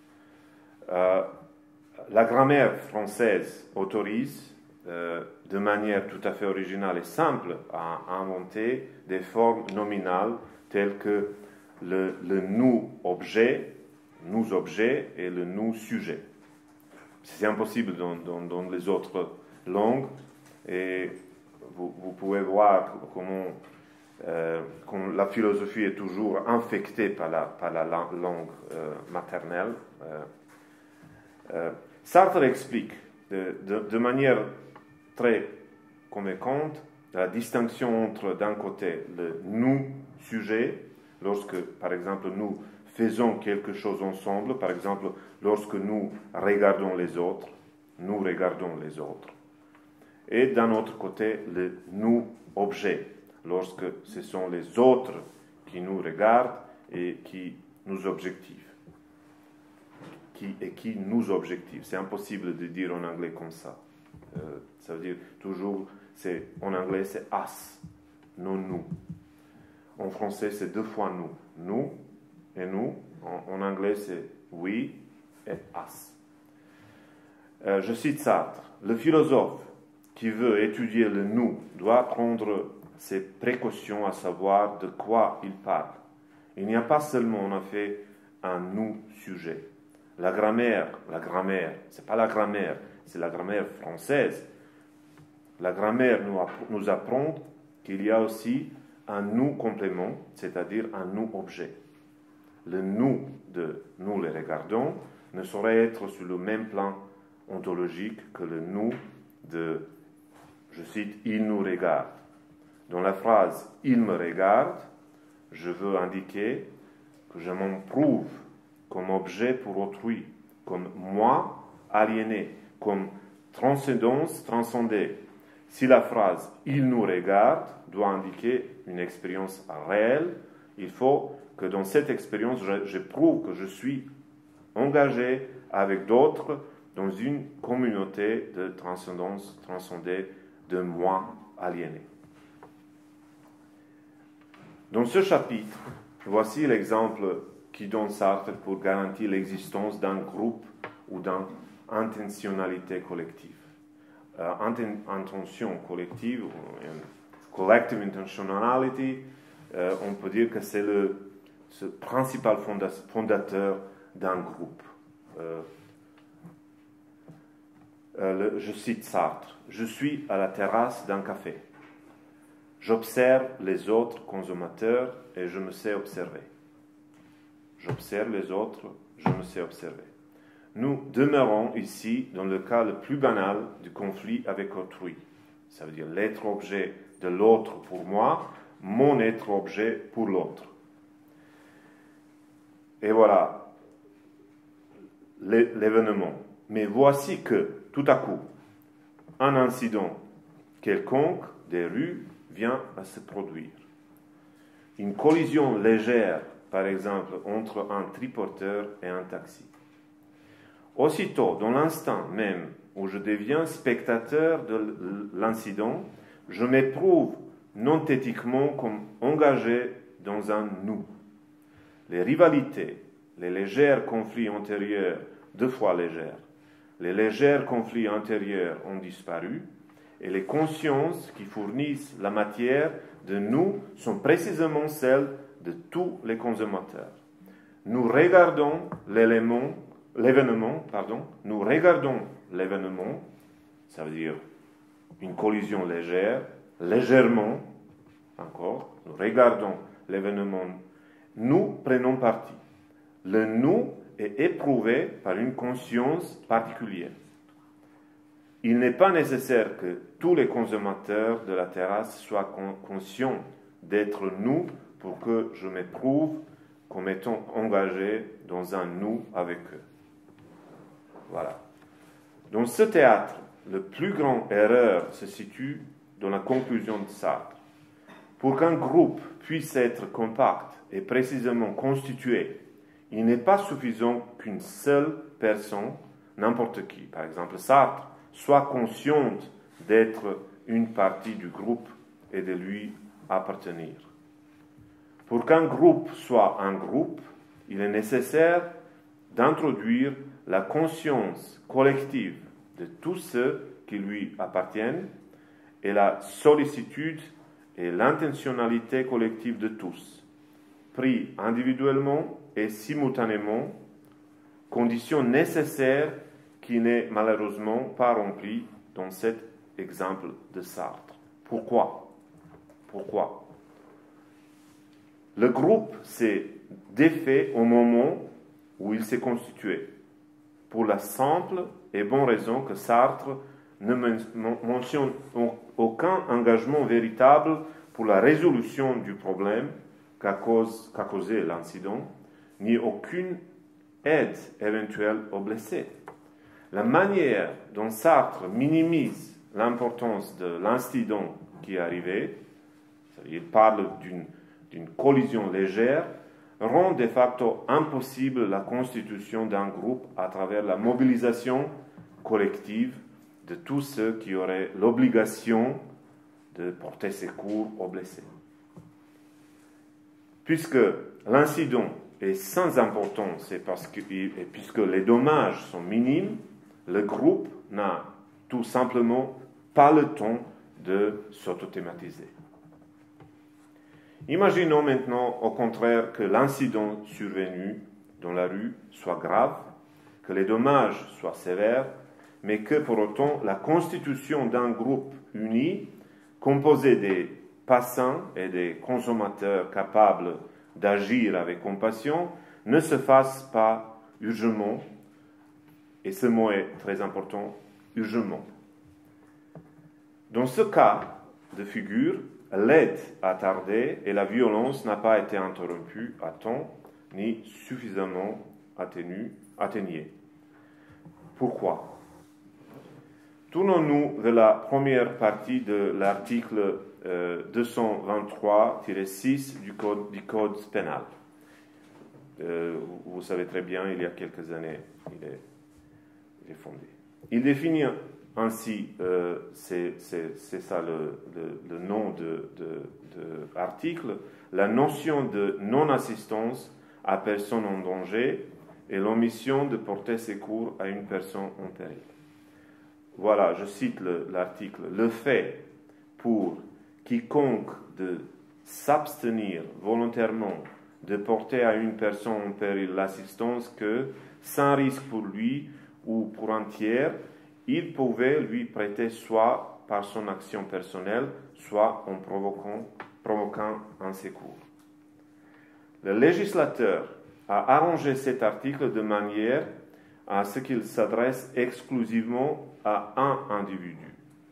Euh, la grammaire française autorise, euh, de manière tout à fait originale et simple, à inventer des formes nominales telles que le, le nous-objet, nous-objet et le nous-sujet. C'est impossible dans, dans, dans les autres langues, et vous, vous pouvez voir comment, euh, comment la philosophie est toujours infectée par la, par la langue euh, maternelle. Euh, euh, Sartre explique de, de, de manière très convaincante la distinction entre, d'un côté, le nous-sujet, lorsque, par exemple, nous faisons quelque chose ensemble, par exemple, lorsque nous regardons les autres, nous regardons les autres. Et d'un autre côté, le nous-objet, lorsque ce sont les autres qui nous regardent et qui nous objectivent. Qui, et qui nous objectivent. C'est impossible de dire en anglais comme ça. Euh, ça veut dire toujours, c'est, en anglais, c'est us, non nous. En français, c'est deux fois nous. Nous et nous. En, en anglais, c'est we et us. Euh, je cite Sartre. Le philosophe qui veut étudier le nous doit prendre ses précautions à savoir de quoi il parle. Il n'y a pas seulement en effet un nous-sujet. La grammaire, la grammaire, c'est pas la grammaire, c'est la grammaire française. La grammaire nous, app- nous apprend qu'il y a aussi un nous complément, c'est-à-dire un nous objet. Le nous de nous les regardons ne saurait être sur le même plan ontologique que le nous de, je cite, il nous regarde. Dans la phrase il me regarde, je veux indiquer que je m'en prouve comme objet pour autrui, comme moi aliéné, comme transcendance transcendée. Si la phrase « il nous regarde » doit indiquer une expérience réelle, il faut que dans cette expérience, je, je prouve que je suis engagé avec d'autres dans une communauté de transcendance transcendée de moi aliéné. Dans ce chapitre, voici l'exemple qui donne Sartre pour garantir l'existence d'un groupe ou d'une intentionnalité collective. Euh, inten- intention collective, collective intentionality, euh, on peut dire que c'est le ce principal fondateur d'un groupe. Euh, euh, le, je cite Sartre, « Je suis à la terrasse d'un café. J'observe les autres consommateurs et je me sais observer. J'observe les autres, je me sais observer. Nous demeurons ici dans le cas le plus banal du conflit avec autrui. Ça veut dire l'être objet de l'autre pour moi, mon être objet pour l'autre. Et voilà l'événement. Mais voici que, tout à coup, un incident quelconque des rues vient à se produire. Une collision légère, par exemple, entre un triporteur et un taxi. Aussitôt, dans l'instant même où je deviens spectateur de l'incident, je m'éprouve non-thétiquement comme engagé dans un nous. Les rivalités, les légers conflits antérieurs, deux fois légers, les légers conflits antérieurs ont disparu et les consciences qui fournissent la matière de nous sont précisément celles de tous les consommateurs. Nous regardons l'élément, l'événement, pardon, nous regardons l'événement, ça veut dire une collision légère, légèrement, encore, nous regardons l'événement, nous prenons parti. Le nous est éprouvé par une conscience particulière. Il n'est pas nécessaire que tous les consommateurs de la terrasse soient conscients d'être nous pour que je m'éprouve comme étant engagé dans un nous avec eux. Voilà. Dans ce théâtre, le plus grand erreur se situe dans la conclusion de Sartre. Pour qu'un groupe puisse être compact et précisément constitué, il n'est pas suffisant qu'une seule personne, n'importe qui, par exemple Sartre, soit consciente d'être une partie du groupe et de lui appartenir. Pour qu'un groupe soit un groupe, il est nécessaire d'introduire la conscience collective de tous ceux qui lui appartiennent et la sollicitude et l'intentionnalité collective de tous, pris individuellement et simultanément, condition nécessaire qui n'est malheureusement pas remplie dans cet exemple de Sartre. Pourquoi? Pourquoi? Le groupe s'est défait au moment où il s'est constitué, pour la simple et bonne raison que Sartre ne mentionne aucun engagement véritable pour la résolution du problème qu'a cause, qu'a causé l'incident, ni aucune aide éventuelle aux blessés. La manière dont Sartre minimise l'importance de l'incident qui est arrivé, il parle d'une, d'une collision légère, rend de facto impossible la constitution d'un groupe à travers la mobilisation collective de tous ceux qui auraient l'obligation de porter secours aux blessés. Puisque l'incident est sans importance et, parce que, et puisque les dommages sont minimes, le groupe n'a tout simplement pas le temps de s'autothématiser. Imaginons maintenant au contraire que l'incident survenu dans la rue soit grave, que les dommages soient sévères, mais que pour autant la constitution d'un groupe uni, composé des passants et des consommateurs capables d'agir avec compassion, ne se fasse pas urgemment, et ce mot est très important, urgemment. Dans ce cas de figure, l'aide a tardé et la violence n'a pas été interrompue à temps ni suffisamment atténuée. atténuée. Pourquoi? Tournons-nous vers la première partie de l'article euh, deux cent vingt-trois tiret six du code, du code pénal. Euh, vous savez très bien, il y a quelques années, il est, il est fondé. Il définit ainsi, euh, c'est, c'est, c'est ça le, le, le nom de, de, de l'article, la notion de non-assistance à personne en danger et l'omission de porter secours à une personne en péril. Voilà, je cite le, l'article. Le fait pour quiconque de s'abstenir volontairement de porter à une personne en péril l'assistance que, sans risque pour lui ou pour un tiers, il pouvait lui prêter soit par son action personnelle, soit en provoquant, provoquant un secours. Le législateur a arrangé cet article de manière à ce qu'il s'adresse exclusivement à un individu,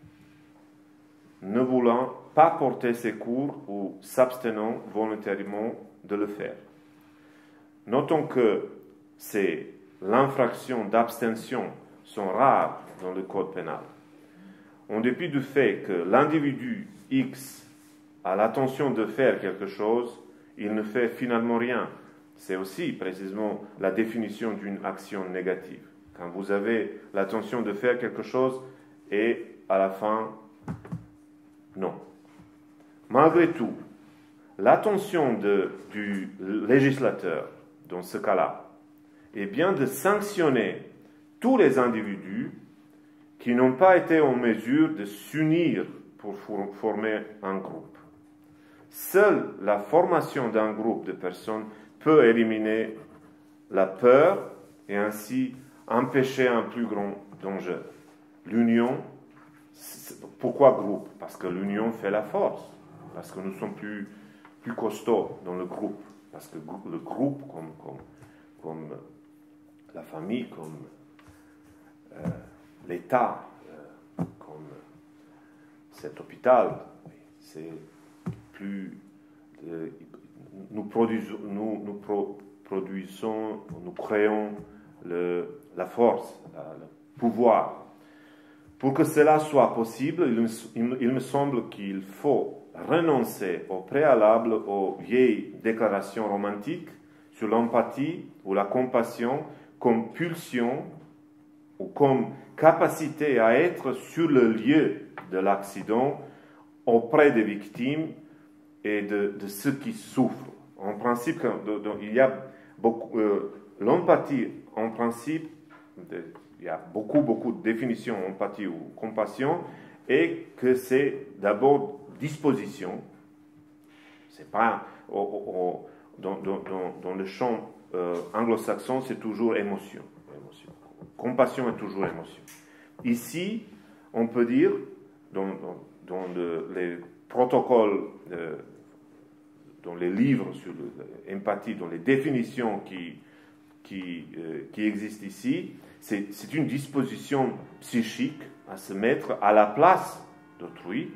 ne voulant pas porter secours ou s'abstenant volontairement de le faire. Notons que ces l'infraction d'abstention sont rares dans le code pénal. En dépit du fait que l'individu X a l'intention de faire quelque chose, il ne fait finalement rien. C'est aussi précisément la définition d'une action négative. Quand vous avez l'intention de faire quelque chose et à la fin, non. Malgré tout, l'attention de, du législateur, dans ce cas-là, est bien de sanctionner tous les individus qui n'ont pas été en mesure de s'unir pour former un groupe. Seule la formation d'un groupe de personnes peut éliminer la peur et ainsi empêcher un plus grand danger. L'union, pourquoi groupe? Parce que l'union fait la force, parce que nous sommes plus, plus costauds dans le groupe, parce que le groupe, comme, comme, comme la famille, comme euh, l'État, euh, comme cet hôpital, c'est plus... Euh, nous, produisons, nous, nous pro, produisons, nous créons le, la force, la, le pouvoir. Pour que cela soit possible, il, il, il me semble qu'il faut renoncer au préalable aux vieilles déclarations romantiques sur l'empathie ou la compassion comme pulsion ou comme capacité à être sur le lieu de l'accident auprès des victimes et de, de ceux qui souffrent. En principe, de, de, il y a beaucoup, euh, l'empathie, en principe, de, il y a beaucoup, beaucoup de définitions empathie ou compassion, et que c'est d'abord disposition. C'est pas au, au, dans, dans, dans le champ euh, anglo-saxon, c'est toujours émotion. émotion. Compassion est toujours émotion. Ici, on peut dire, dans, dans, dans le, les protocoles, euh, dans les livres sur l'empathie, dans les définitions qui, qui, euh, qui existent ici, c'est, c'est une disposition psychique à se mettre à la place d'autrui,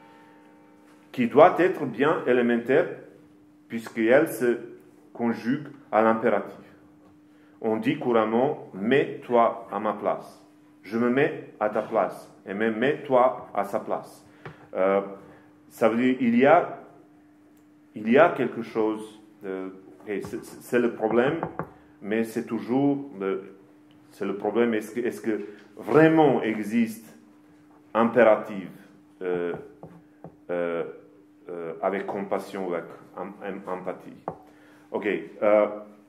qui doit être bien élémentaire, puisqu'elle se conjugue à l'impératif. On dit couramment « mets-toi à ma place ». Je me mets à ta place, et même « mets-toi à sa place euh, ». Ça veut dire il y a, il y a quelque chose, de, et c'est, c'est le problème, mais c'est toujours, le, c'est le problème, est-ce que, est-ce que vraiment existe impératif euh, euh, euh, avec compassion ou avec empathie. Ok. Euh,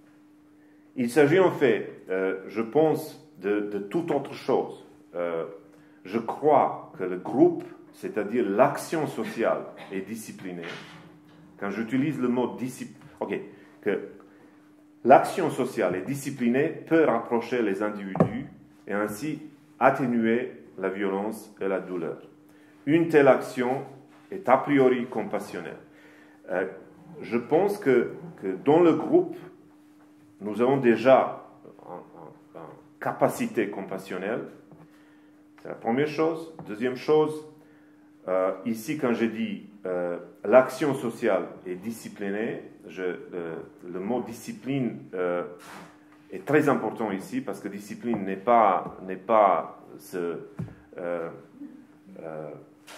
il s'agit en fait, euh, je pense, de, de toute autre chose. Euh, je crois que le groupe, c'est-à-dire l'action sociale, est disciplinée. Quand j'utilise le mot discipline, ok, que l'action sociale est disciplinée peut rapprocher les individus et ainsi atténuer la violence et la douleur. Une telle action est a priori compassionnelle. Euh, je pense que, que dans le groupe, nous avons déjà une capacité compassionnelle. C'est la première chose. Deuxième chose, euh, ici, quand je dis euh, l'action sociale est disciplinée, je, euh, le mot discipline euh, est très important ici parce que discipline n'est pas, n'est pas ce euh, euh, euh,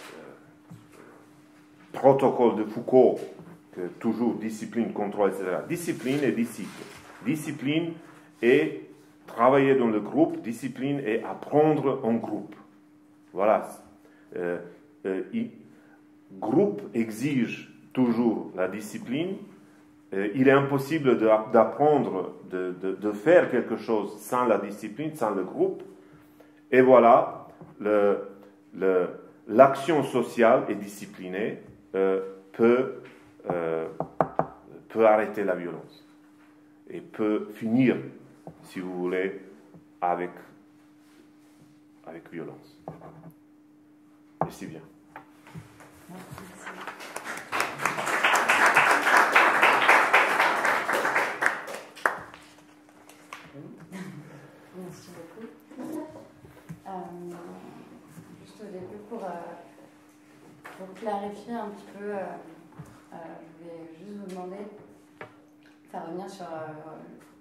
protocole de Foucault que toujours discipline, contrôle, et cetera. Discipline et disciple. Discipline est travailler dans le groupe, discipline est apprendre en groupe. Voilà. Euh, euh, il, groupe exige toujours la discipline. Euh, il est impossible de, d'apprendre, de, de, de faire quelque chose sans la discipline, sans le groupe. Et voilà, le, le, l'action sociale et disciplinée euh, peut, euh, peut arrêter la violence et peut finir, si vous voulez, avec, avec violence. Et c'est bien. Merci beaucoup. Euh, juste au début, pour, euh, pour clarifier un petit peu, euh, euh, je vais juste vous demander, ça va revenir sur euh,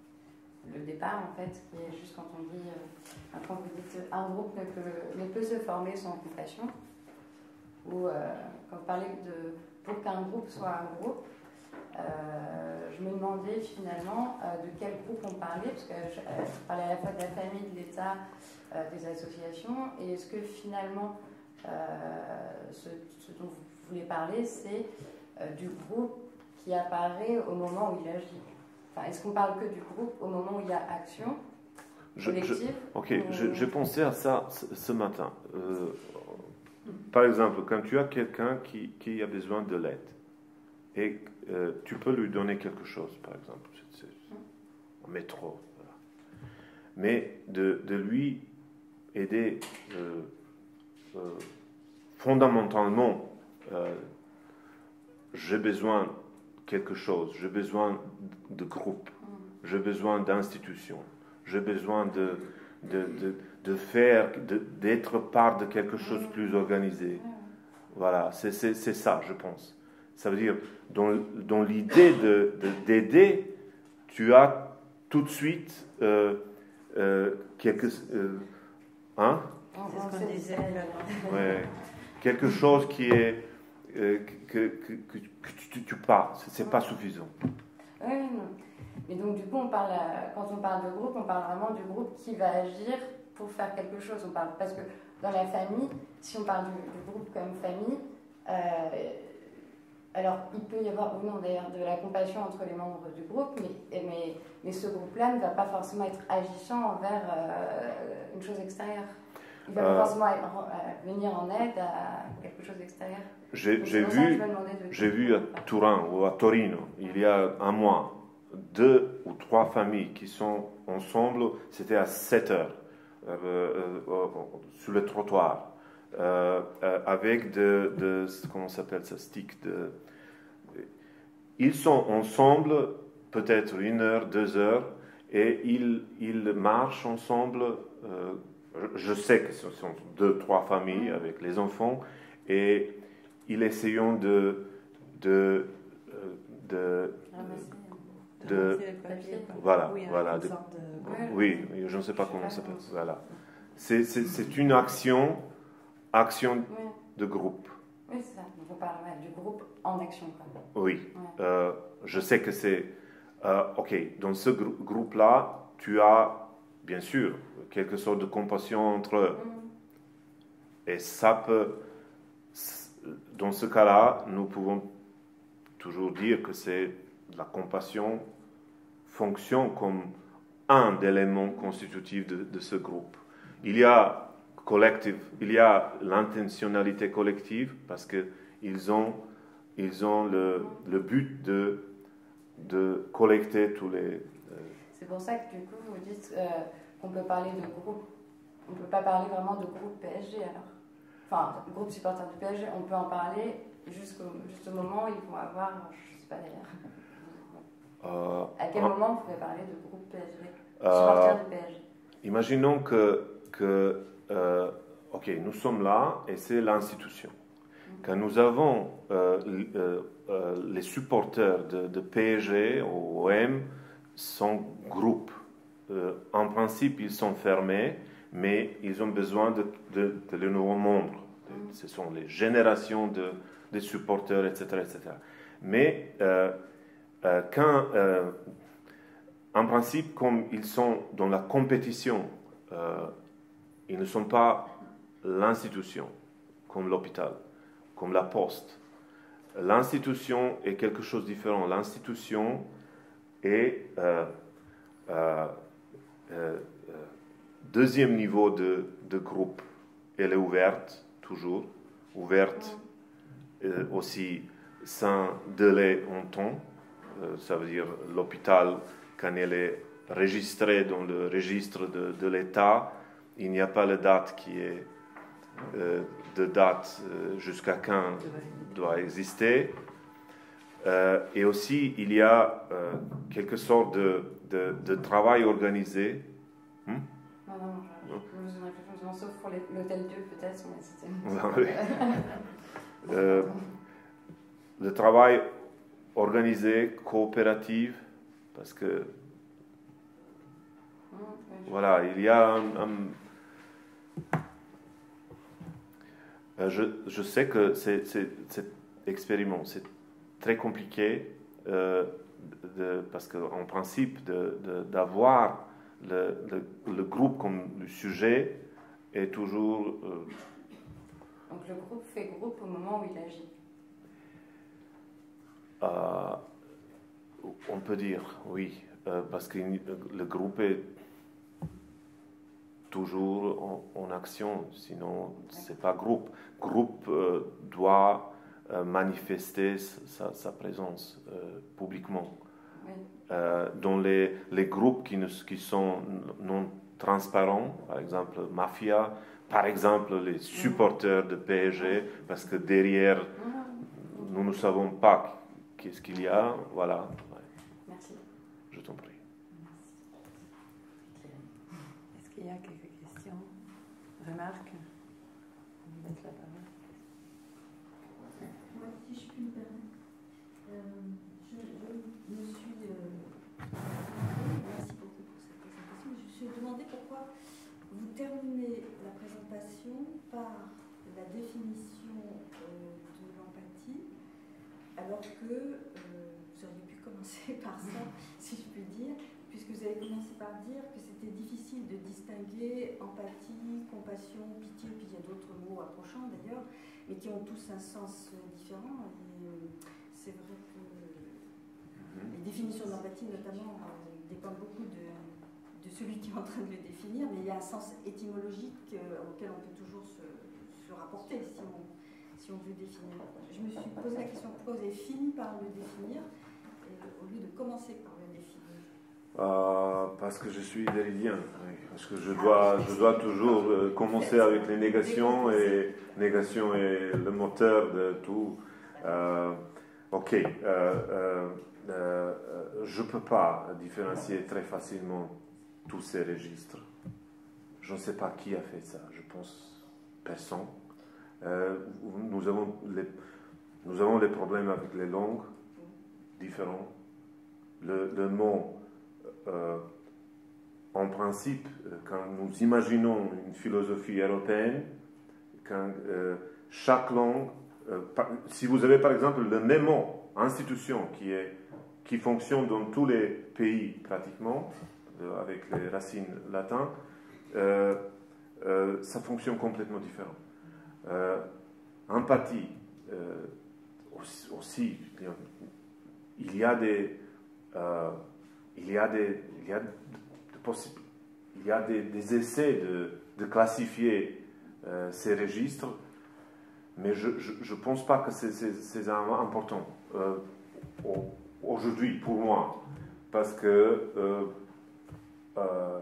le départ, en fait, qui est juste quand on dit, euh, quand vous dites un groupe ne peut, ne peut se former sans compassion, ou euh, quand vous parlez de pour qu'un groupe soit un groupe, euh, je me demandais finalement euh, de quel groupe on parlait, parce que je, euh, je parlais à la fois de la famille, de l'État, euh, des associations, et est-ce que finalement euh, ce, ce dont vous voulez parler, c'est euh, du groupe qui apparaît au moment où il agit? Enfin, est-ce qu'on parle que du groupe au moment où il y a action collective? Je, je, ok, ou... je, j'ai pensé à ça ce, ce matin. Euh, par exemple, quand tu as quelqu'un qui, qui a besoin de l'aide, et euh, tu peux lui donner quelque chose, par exemple, c'est, c'est, un métro, voilà. Mais de, de lui aider euh, euh, fondamentalement, euh, j'ai besoin de quelque chose, j'ai besoin de groupe, j'ai besoin d'institutions, j'ai besoin de, de, de, de faire, de, d'être part de quelque chose de plus organisé. Voilà, c'est, c'est, c'est ça, je pense. Ça veut dire, dans, dans l'idée de, de, d'aider, tu as tout de suite euh, euh, quelque, euh, hein? C'est ce qu'on disait. Ouais. Quelque chose qui est euh, que, que, que, que tu, tu pars, c'est pas suffisant. Oui, non. Mais donc du coup, on parle à- quand on parle de groupe, on parle vraiment du groupe qui va agir pour faire quelque chose. On parle parce que dans la famille, si on parle du, du groupe comme famille, euh, alors il peut y avoir ou non d'ailleurs de la compassion entre les membres du groupe, mais, mais, mais ce groupe-là ne va pas forcément être agissant envers euh, une chose extérieure. Il va Euh, pas forcément être- euh, venir en aide à quelque chose d'extérieur. J'ai, Donc, j'ai c'est pour ça que vu, je me demandais de- j'ai vu à Turin ou à Torino, il y a un mois, deux ou trois familles qui sont ensemble, c'était à sept heures, euh, euh, euh, sur le trottoir, euh, euh, avec de, de, comment s'appelle ça, stick de... Ils sont ensemble peut-être une heure, deux heures, et ils, ils marchent ensemble. Euh, je sais que ce sont deux, trois familles avec les enfants, et ils essayent de, de, de, de, de voilà, Oui, voilà, une de- sorte de... oui, je ne sais pas comment ça s'appelle. Voilà, c'est, c'est, c'est une action, action Oui, de groupe. oui c'est ça. Donc on parle ouais, du groupe en action. Quoi. Oui, euh, je sais que c'est... euh, ok, dans ce grou- groupe-là, tu as, bien sûr, quelque sorte de compassion entre eux. Mm. Et ça peut... Dans ce cas-là, nous pouvons toujours dire que c'est la compassion fonctionne comme un des éléments constitutifs de, de ce groupe. Il y a collective, il y a l'intentionnalité collective parce que ils ont ils ont le, le but de, de collecter tous les... Euh... C'est pour ça que du coup, vous dites euh, qu'on peut parler de groupe. On ne peut pas parler vraiment de groupe P S G alors. Enfin, groupe supporter du P S G, on peut en parler jusqu'au, jusqu'au moment où ils vont avoir, je ne sais pas d'ailleurs. Euh, à quel un, moment vous pouvez parler de groupe P S G, euh, supporter du P S G? Imaginons que, que euh, ok, nous sommes là et c'est l'institution. Quand nous avons euh, euh, euh, les supporters de, de P S G ou O M sont groupes. Euh, en principe, ils sont fermés, mais ils ont besoin de, de, de les nouveaux membres. Mm. Ce sont les générations de, de supporters, et cetera, et cetera. Mais euh, euh, quand, euh, en principe, comme ils sont dans la compétition, euh, ils ne sont pas l'institution, comme l'hôpital, comme la poste. L'institution est quelque chose de différent. L'institution est euh, euh, euh, deuxième niveau de, de groupe. Elle est ouverte, toujours, ouverte euh, aussi sans délai en temps. euh, ça veut dire l'hôpital, quand elle est enregistrée dans le registre de, de l'État, il n'y a pas la date qui est euh, de date euh, jusqu'à quand doit exister. Euh, et aussi, il y a euh, quelque sorte de, de, de travail organisé. Hmm? Non, non, non, je, je, je, je, je, sauf pour l'hôtel Dieu peut-être, mais c'était... euh, le travail organisé, coopératif, parce que mmh, ouais, voilà, il y a un, un je, je sais que c'est, c'est, cet expériment, c'est très compliqué euh, de, parce qu'en principe, de, de, d'avoir le, le, le groupe comme le sujet est toujours... Euh, Donc le groupe fait groupe au moment où il agit. Euh, on peut dire, oui, euh, parce que le groupe est toujours en, en action, sinon c'est pas groupe. Groupe euh, doit euh, manifester sa, sa présence euh, publiquement. Oui. Euh, dans les, les groupes qui, ne, qui sont non transparents, par exemple Mafia, par exemple les supporters de P S G, parce que derrière, nous ne savons pas qu'est-ce qu'il y a, voilà. Merci. Je t'en prie. Est-ce qu'il y a quelques questions, remarques? On va mettre la parole. Moi, si je puis me permettre, euh, je, je me suis... Euh, merci beaucoup pour cette présentation. Je me suis demandé pourquoi vous terminez la présentation par la définition euh, de l'empathie, alors que euh, vous auriez pu commencer par ça, si je puis dire, puisque vous avez commencé par dire que c'était difficile de distinguer empathie, compassion, pitié, puis il y a d'autres mots approchants d'ailleurs, mais qui ont tous un sens différent. Et euh, c'est vrai que les définitions de l'empathie, notamment, euh, dépendent beaucoup de, de celui qui est en train de le définir, mais il y a un sens étymologique euh, auquel on peut toujours se, se rapporter si on, si on veut définir. Je me suis posé la question pourquoi vous avez fini par le définir et, au lieu de commencer par le définir. Euh, parce que je suis déridien, oui, parce que je dois, je dois toujours euh, commencer avec les négations, et négation est le moteur de tout. Euh, ok, euh, euh, euh, je ne peux pas différencier très facilement tous ces registres. Je ne sais pas qui a fait ça, je pense personne. Euh, nous, avons les, nous avons des problèmes avec les langues différentes. Le, le mot, euh, en principe, quand nous imaginons une philosophie européenne, quand euh, chaque langue, euh, par, si vous avez par exemple le même mot, institution, qui, est, qui fonctionne dans tous les pays pratiquement, euh, avec les racines latines, euh, euh, ça fonctionne complètement différent. Euh, empathie, euh, aussi, aussi, il y a des, euh, il y a des, il y a, de possi- il y a des, des essais de, de classifier euh, ces registres, mais je ne pense pas que c'est, c'est, c'est important euh, aujourd'hui pour moi, parce que euh, euh,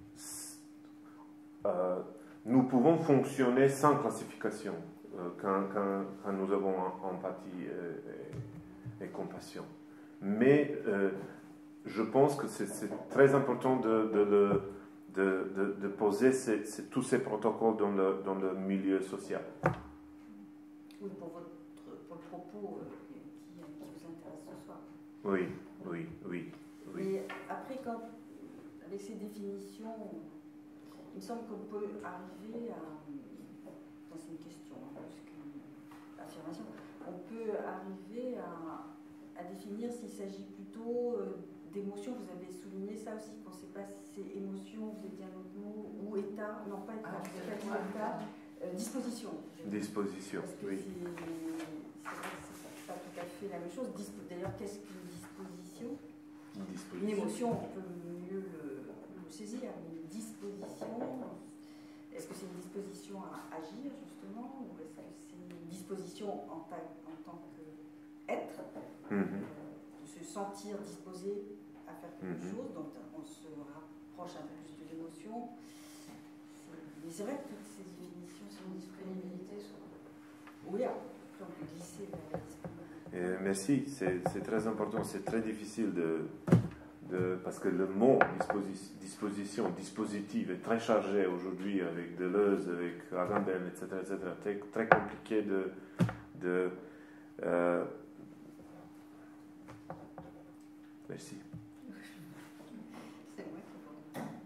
euh, nous pouvons fonctionner sans classification euh, quand, quand, quand nous avons empathie et, et, et compassion. Mais euh, je pense que c'est, c'est très important de, de, de, de, de, de poser ces, ces, tous ces protocoles dans le, dans le milieu social. Oui, pour, votre, pour le propos euh, qui, qui vous intéresse ce soir. Oui, oui, oui. oui. Et après, quand, avec ces définitions, il me semble qu'on peut arriver à... Enfin, c'est une question, hein, plus qu'une affirmation. On peut arriver à, à définir s'il s'agit plutôt euh, d'émotions. Vous avez souligné ça aussi, qu'on ne sait pas si c'est émotion, vous avez dit un autre mot, ou état, non pas état, vous avez pas dit état, euh, disposition. Disposition, parce que oui. C'est, c'est, c'est pas tout à fait la même chose. D'ailleurs, qu'est-ce qu'une disposition? Disposition. Une émotion, on peut mieux le, le saisir, mais une disposition, est-ce que c'est une disposition à agir, justement, ou est-ce que c'est une disposition en, ta, en tant qu'être? Mm-hmm. euh, se sentir disposé à faire quelque Mhm. chose, donc on se rapproche un peu plus de l'émotion. Mais c'est vrai que toutes ces définitions sont Disponibilité, soit. oui, après on peut glisser vers la disponibilité. Et merci, c'est très important, c'est très difficile de, de... Parce que le mot disposi disposition, dispositif est très chargé aujourd'hui avec Deleuze, avec Agamben, et cetera, et cetera. Très, très compliqué de... de euh... Merci. C'est vrai qu'il faut.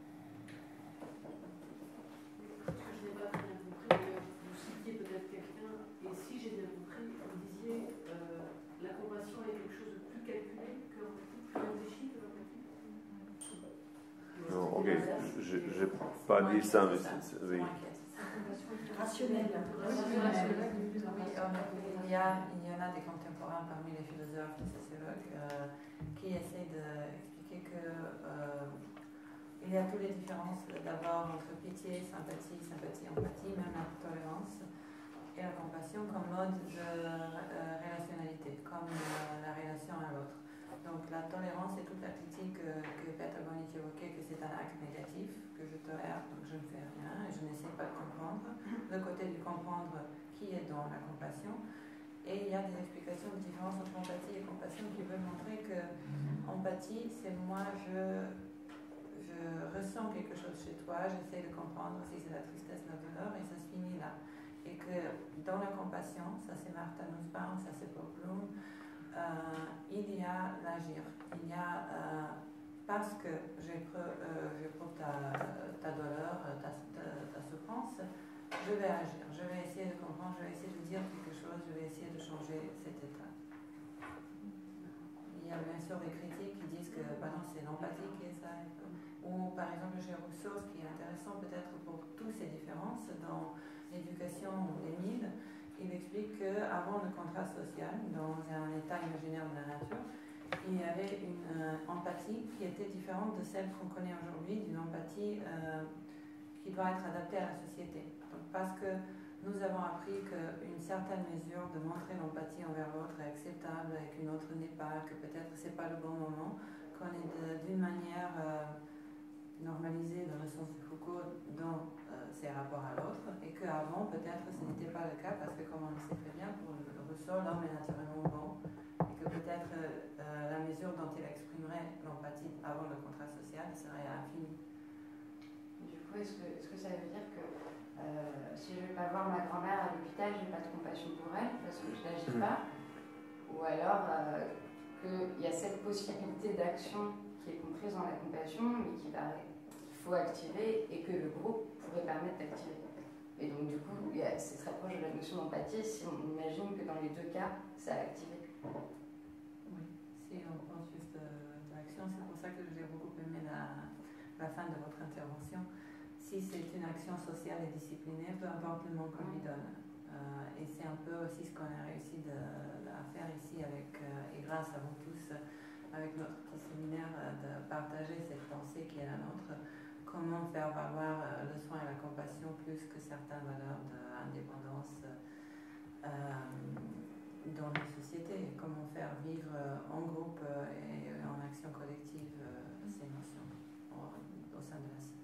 Ce que je n'ai pas très bien compris, d'ailleurs, vous citiez peut-être quelqu'un, et si j'ai bien compris, vous disiez euh, la compassion est quelque chose de plus calculé que l'empathie, plus réfléchi que l'empathie. Non, ok, je n'ai pas dit ça, mais c'est... Oui. Rationnel. Oui, il y, a, il y en a des contemporains parmi les philosophes, les sociologues, euh, qui essaient d'expliquer que euh, il y a toutes les différences d'abord entre pitié, sympathie, sympathie, empathie, même la tolérance et la compassion comme mode de euh, relationnalité, comme euh, la relation à l'autre. Donc la tolérance est toute la critique que, que Peter Bonnet évoquait, que c'est un acte négatif, que je tolère, donc je ne fais rien et je n'essaie pas de comprendre. Le côté du comprendre qui est dans la compassion. Et il y a des explications de différence entre empathie et compassion qui veulent montrer que empathie, c'est moi, je, je ressens quelque chose chez toi, j'essaie de comprendre si c'est la tristesse, la douleur, et ça se finit là. Et que dans la compassion, ça c'est Martha Nussbaum, ça c'est Paul Bloom, euh, il y a l'agir. Il y a, euh, parce que j'éprouve euh, ta, ta douleur, ta, ta, ta souffrance, je vais agir, je vais essayer de comprendre, je vais essayer de dire quelque chose, je vais essayer de changer cet état. Il y a bien sûr des critiques qui disent que bah non, c'est l'empathie qui est ça. Ou par exemple chez Rousseau, ce qui est intéressant peut-être pour toutes ces différences dans l'éducation ou l'Émile, il explique qu'avant le contrat social, dans un état imaginaire de la nature, il y avait une euh, empathie qui était différente de celle qu'on connaît aujourd'hui, d'une empathie euh, qui doit être adaptée à la société. Donc, parce que nous avons appris qu'une certaine mesure de montrer l'empathie envers l'autre est acceptable et qu'une autre n'est pas, que peut-être ce n'est pas le bon moment, qu'on est d'une manière euh, normalisée dans le sens de Foucault dans euh, ses rapports à l'autre, et qu'avant peut-être ce n'était pas le cas parce que comme on le sait très bien, pour le Rousseau, l'homme est naturellement bon, et que peut-être euh, la mesure dont il exprimerait l'empathie avant le contrat social serait infinie. Du coup, est-ce que, est-ce que ça veut dire que euh, si je ne vais pas voir ma grand-mère à l'hôpital, je n'ai pas de compassion pour elle parce que je n'agis pas? Ou alors euh, qu'il y a cette possibilité d'action qui est comprise dans la compassion, mais qu'il faut activer et que le groupe pourrait permettre d'activer. Et donc, du coup, c'est très proche de la notion d'empathie si on imagine que dans les deux cas, ça a activé. Oui, si on pense juste euh, d'action, c'est pour ça que j'ai beaucoup aimé la, la fin de votre intervention. Si c'est une action sociale et disciplinée, peu importe le nom qu'on lui donne. Euh, et c'est un peu aussi ce qu'on a réussi de, de, à faire ici avec, euh, et grâce à vous tous, avec notre petit séminaire, euh, de partager cette pensée qui est la nôtre. Comment faire valoir euh, le soin et la compassion plus que certaines valeurs d'indépendance euh, dans nos sociétés. Comment faire vivre euh, en groupe euh, et en action collective euh, ces notions au, au sein de la cité.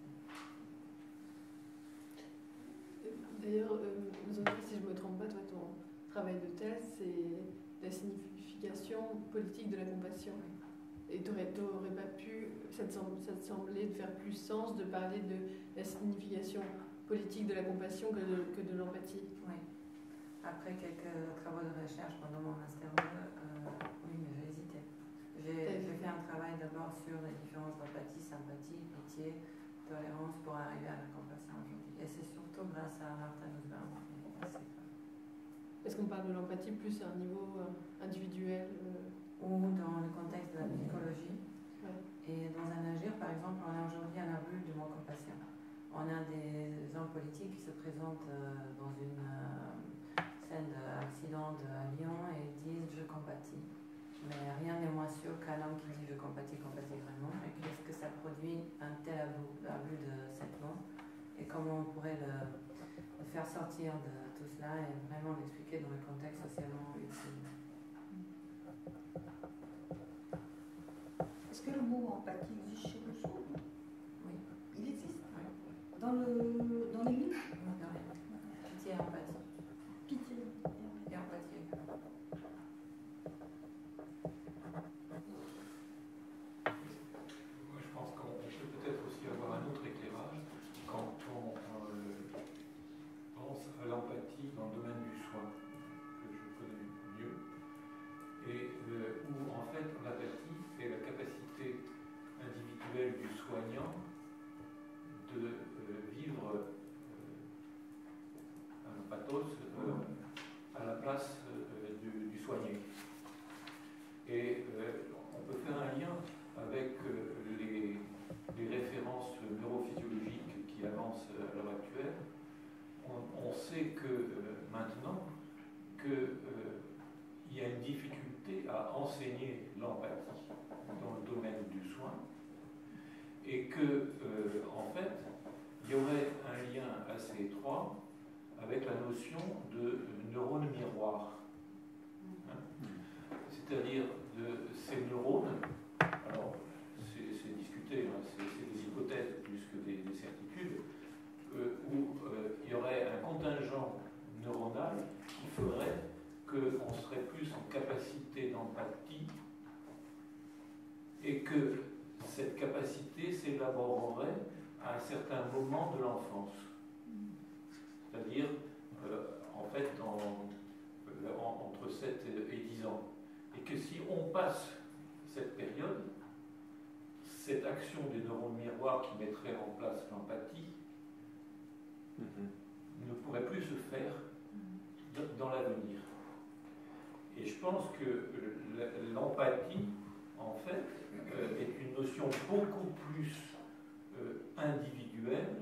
D'ailleurs, euh, si je ne me trompe pas, toi, ton travail de thèse, c'est la signification politique de la compassion. Et tu n'aurais pas pu, ça te, semble, ça te semblait de faire plus sens de parler de la signification politique de la compassion que de, que de l'empathie. Oui. Après quelques travaux de recherche pendant mon master deux, euh, oui, mais j'ai hésité. J'ai fait un travail d'abord sur les différences d'empathie, sympathie, pitié, tolérance pour arriver à la compassion aujourd'hui. Et c'est surtout grâce à Martha Nussbaum. Est-ce qu'on parle de l'empathie plus à un niveau euh, individuel euh... ou dans le contexte de la psychologie. Ouais. Et dans un agir, par exemple, on a aujourd'hui un abus du mot compassion. On a des hommes politiques qui se présentent euh, dans une euh, scène d'accident à Lyon et disent « je compatis ». Mais rien n'est moins sûr qu'un homme qui dit « je compatis, compatis vraiment ». Et qu'est-ce que ça produit un tel abus, abus de cette mot et comment on pourrait le, le faire sortir de tout cela et vraiment l'expliquer dans le contexte socialement utile. Est-ce que le mot empathie existe chez Rousseau? Oui. Il existe Oui. dans, le, dans les livres? Non, dans les pitié et empathie. Pitié. Et empathie également. Moi, je pense qu'on peut peut-être aussi avoir un autre éclairage quand on euh, pense à l'empathie dans le domaine du soin, que je connais mieux, et euh, où en fait l'empathie est la capacité individuelle du soignant de euh, vivre euh, un pathos euh, à la place euh, du, du soigné. Et euh, on peut faire un lien avec euh, les, les références neurophysiologiques qui avancent à l'heure actuelle. On, on sait que euh, maintenant qu'il euh, y a une difficulté à enseigner l'empathie dans le domaine du soin et que, euh, en fait, il y aurait un lien assez étroit avec la notion de neurone miroir. Hein? C'est-à-dire de ces neurones, alors c'est discuté, hein, c'est des hypothèses plus que des, des certitudes, euh, où euh, il y aurait un contingent neuronal qui ferait qu'on serait plus en capacité d'empathie et que cette capacité s'élaborerait à un certain moment de l'enfance. C'est-à-dire, euh, en fait, en, euh, en, entre sept et dix ans. Et que si on passe cette période, cette action des neurones miroirs qui mettrait en place l'empathie mm-hmm. ne pourrait plus se faire dans l'avenir. Et je pense que l'empathie, en fait, euh, est une notion beaucoup plus euh, individuelle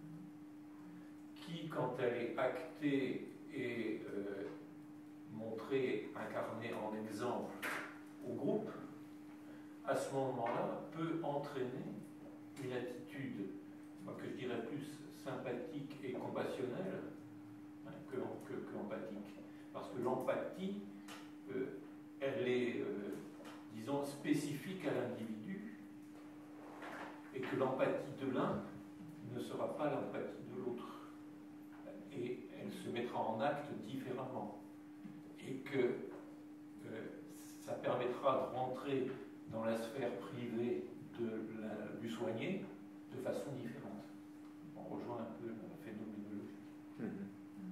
qui, quand elle est actée et euh, montrée, incarnée en exemple au groupe, à ce moment-là, peut entraîner une attitude, moi, que je dirais plus sympathique et compassionnelle hein, que, que, que empathique. Parce que l'empathie, euh, elle est, euh, disons, spécifique à l'individu, et que l'empathie de l'un ne sera pas l'empathie de l'autre. Et elle se mettra en acte différemment. Et que euh, ça permettra de rentrer dans la sphère privée de la, du soigné de façon différente. On rejoint un peu la phénoménologie. Mm-hmm.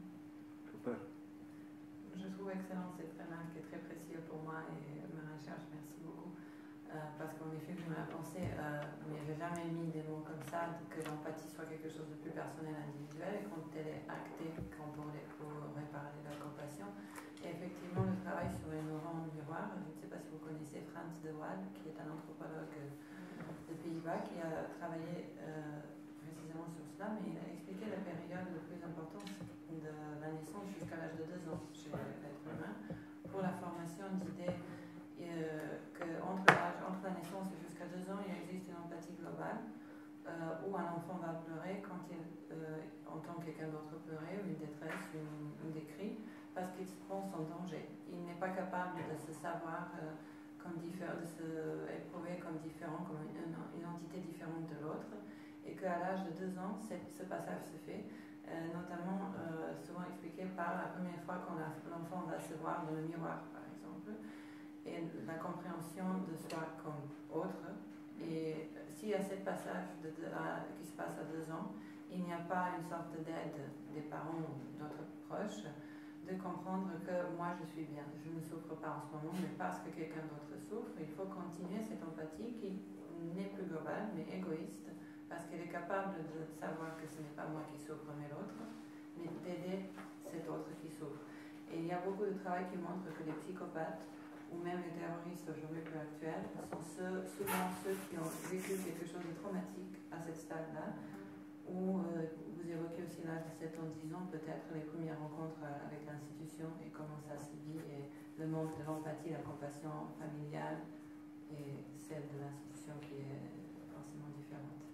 Je trouve excellent cette remarque, très précieuse pour moi et ma recherche, merci beaucoup. Euh, parce qu'en effet, je me l'ai pensé, euh, mais je n'ai jamais mis des mots comme ça, que l'empathie soit quelque chose de plus personnel, individuel, et quand elle est actée, quand on pourrait parler de la compassion. Et effectivement, le travail sur les neurones miroirs, je ne sais pas si vous connaissez Frans de Waal, qui est un anthropologue des Pays-Bas, qui a travaillé euh, précisément sur cela, mais il a expliqué la période la plus importante de la naissance jusqu'à l'âge de deux ans chez l'être humain, pour la formation d'idées euh, qu'entre entre la naissance et jusqu'à deux ans, il existe une empathie globale, euh, où un enfant va pleurer quand il euh, entend quelqu'un d'autre pleurer, ou une détresse, une, une des cris, parce qu'il se pense en danger. Il n'est pas capable de se savoir euh, comme différent, de se éprouver comme différent, comme une, une entité différente de l'autre, et qu'à l'âge de deux ans, ce passage se fait, euh, notamment euh, souvent expliqué par la première fois quand l'enfant va se voir dans le miroir, par exemple, et la compréhension de soi comme autre. Et s'il y a ce passage de, de, à, qui se passe à deux ans, il n'y a pas une sorte d'aide des parents ou d'autres proches de comprendre que moi je suis bien, je ne souffre pas en ce moment, mais parce que quelqu'un d'autre souffre, il faut continuer cette empathie qui n'est plus globale, mais égoïste, parce qu'elle est capable de savoir que ce n'est pas moi qui souffre, mais l'autre, mais d'aider cet autre qui souffre. Et il y a beaucoup de travail qui montre que les psychopathes, ou même les terroristes aujourd'hui plus actuels, sont ceux, souvent ceux qui ont vécu quelque chose de traumatique à ce stade-là, où euh, vous évoquez aussi l'âge de sept ans, dix ans, peut-être les premières rencontres avec l'institution et comment ça se vit, et le manque de l'empathie, la compassion familiale et celle de l'institution qui est forcément différente.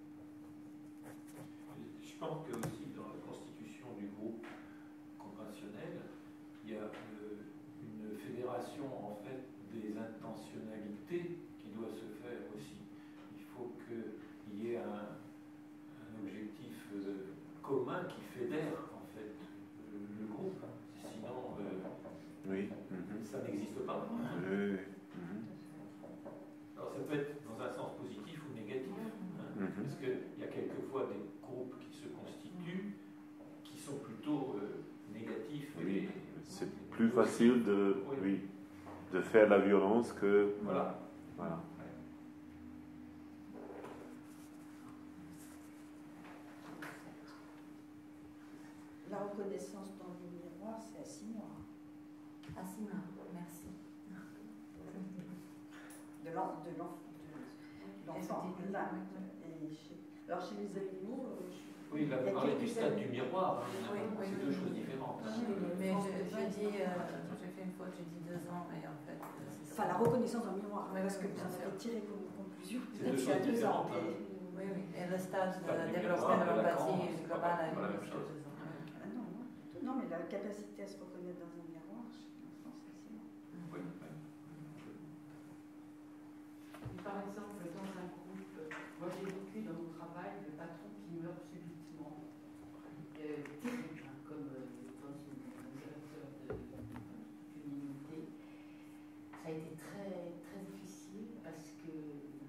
Je pense que aussi dans la constitution du groupe compassionnel, il y a euh, une fédération en fait des intentionnalités qui doit se faire peut être dans un sens positif ou négatif. Hein, Mhm. parce qu'il y a quelquefois des groupes qui se constituent qui sont plutôt euh, négatifs. Oui, et- c'est plus facile de, Oui. oui, de faire la violence que... Voilà. Voilà. La reconnaissance dans le miroir, c'est à six mois. Ah, si, non, merci. De l'en- de l'en- de l'enfant. Là. Et chez- Alors chez les animaux, euh, je- Oui, là, il y a vous parlez du quelques stade années- du miroir. hein, Oui, oui, c'est oui, deux oui. choses différentes. hein. Mais je- j'ai dit, euh, j'ai fait une faute, j'ai dit deux ans, mais en fait, euh, c'est Enfin, la reconnaissance dans le miroir, Oui, parce oui, que bien vous en sûr. avez tiré comme conclusion. C'est Peut-être deux qu'il y a choses deux ans. différentes, hein. mais- Oui, oui. Et le stade de Stade du développement miroir de de Lacan, l'empathie c'est globale pas- a pas la eu même deux chose. ans. Ah non, non, du tout. Non, mais la capacité à se reconnaître dans un miroir, chez l'enfant, c'est assez long. Oui, oui. Par exemple, dans un groupe, moi j'ai vécu dans mon travail le patron qui meurt subitement, euh, terrible, hein, comme euh, dans une, un directeur d'une unité. Ça a été très, très difficile parce que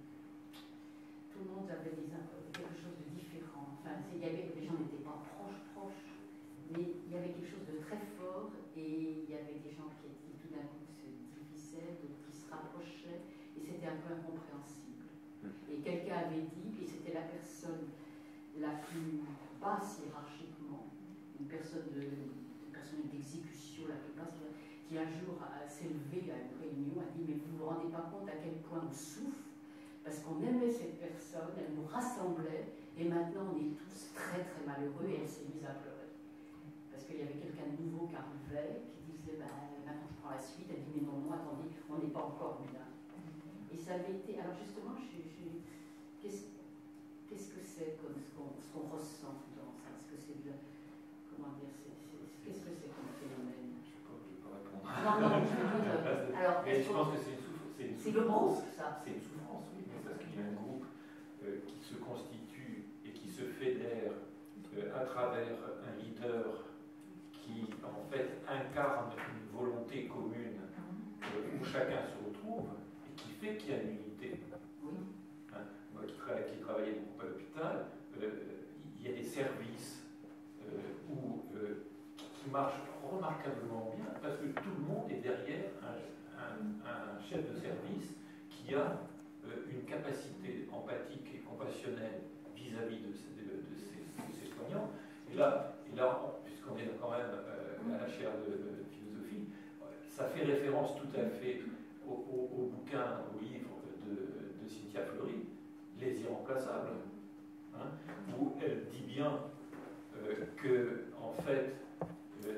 tout le monde avait des, quelque chose de différent. Enfin, il y avait, les gens n'étaient pas proches, proches, mais il y avait quelque chose de très fort et il y avait des gens qui, qui tout d'un coup se divisaient, d'autres qui se rapprochaient. Et c'était un peu incompréhensible. Et quelqu'un avait dit, et c'était la personne la plus basse hiérarchiquement, une personne de, une personne d'exécution la plus basse, qui un jour a- s'est levée à une réunion, a dit mais vous ne vous rendez pas compte à quel point on souffre, parce qu'on aimait cette personne, elle nous rassemblait, et maintenant on est tous très très malheureux, et elle s'est mise à pleurer. Parce qu'il y avait quelqu'un de nouveau qui arrivait, qui disait ben, maintenant je prends la suite, elle dit mais non, non, attendez, on n'est pas encore bien. Et ça avait été. Alors justement, je, je, qu'est-ce, qu'est-ce que c'est comme ce qu'on, ce qu'on ressent dans ça? Est-ce que c'est de. Comment dire c'est, c'est, Qu'est-ce que c'est comme phénomène? Je ne vais pas répondre. Non, non, je veux dire. Alors, Mais est-ce je qu'on- pense que c'est une, souffrance, c'est une c'est le souffrance. groupe, ça. C'est une souffrance, oui. Mais parce qu'il y a un groupe euh, qui se constitue et qui se fédère euh, à travers un leader qui, en fait, incarne une volonté commune euh, où chacun se retrouve et qui fait qu'il y a une unité. Oui. Hein, moi qui, tra- qui travaillais beaucoup à l'hôpital, euh, il y a des services euh, où, euh, qui, qui marchent remarquablement bien parce que tout le monde est derrière un, un, un chef de service qui a euh, une capacité empathique et compassionnelle vis-à-vis de, ces- de, de ses, de ses soignants. Et là, et là on- puisqu'on est quand même euh, à la chaire de, de philosophie, ça fait référence tout à fait au, au, au bouquin, au livre de, de Cynthia Fleury, Les Irremplaçables, hein, où elle dit bien euh, que, en fait, euh,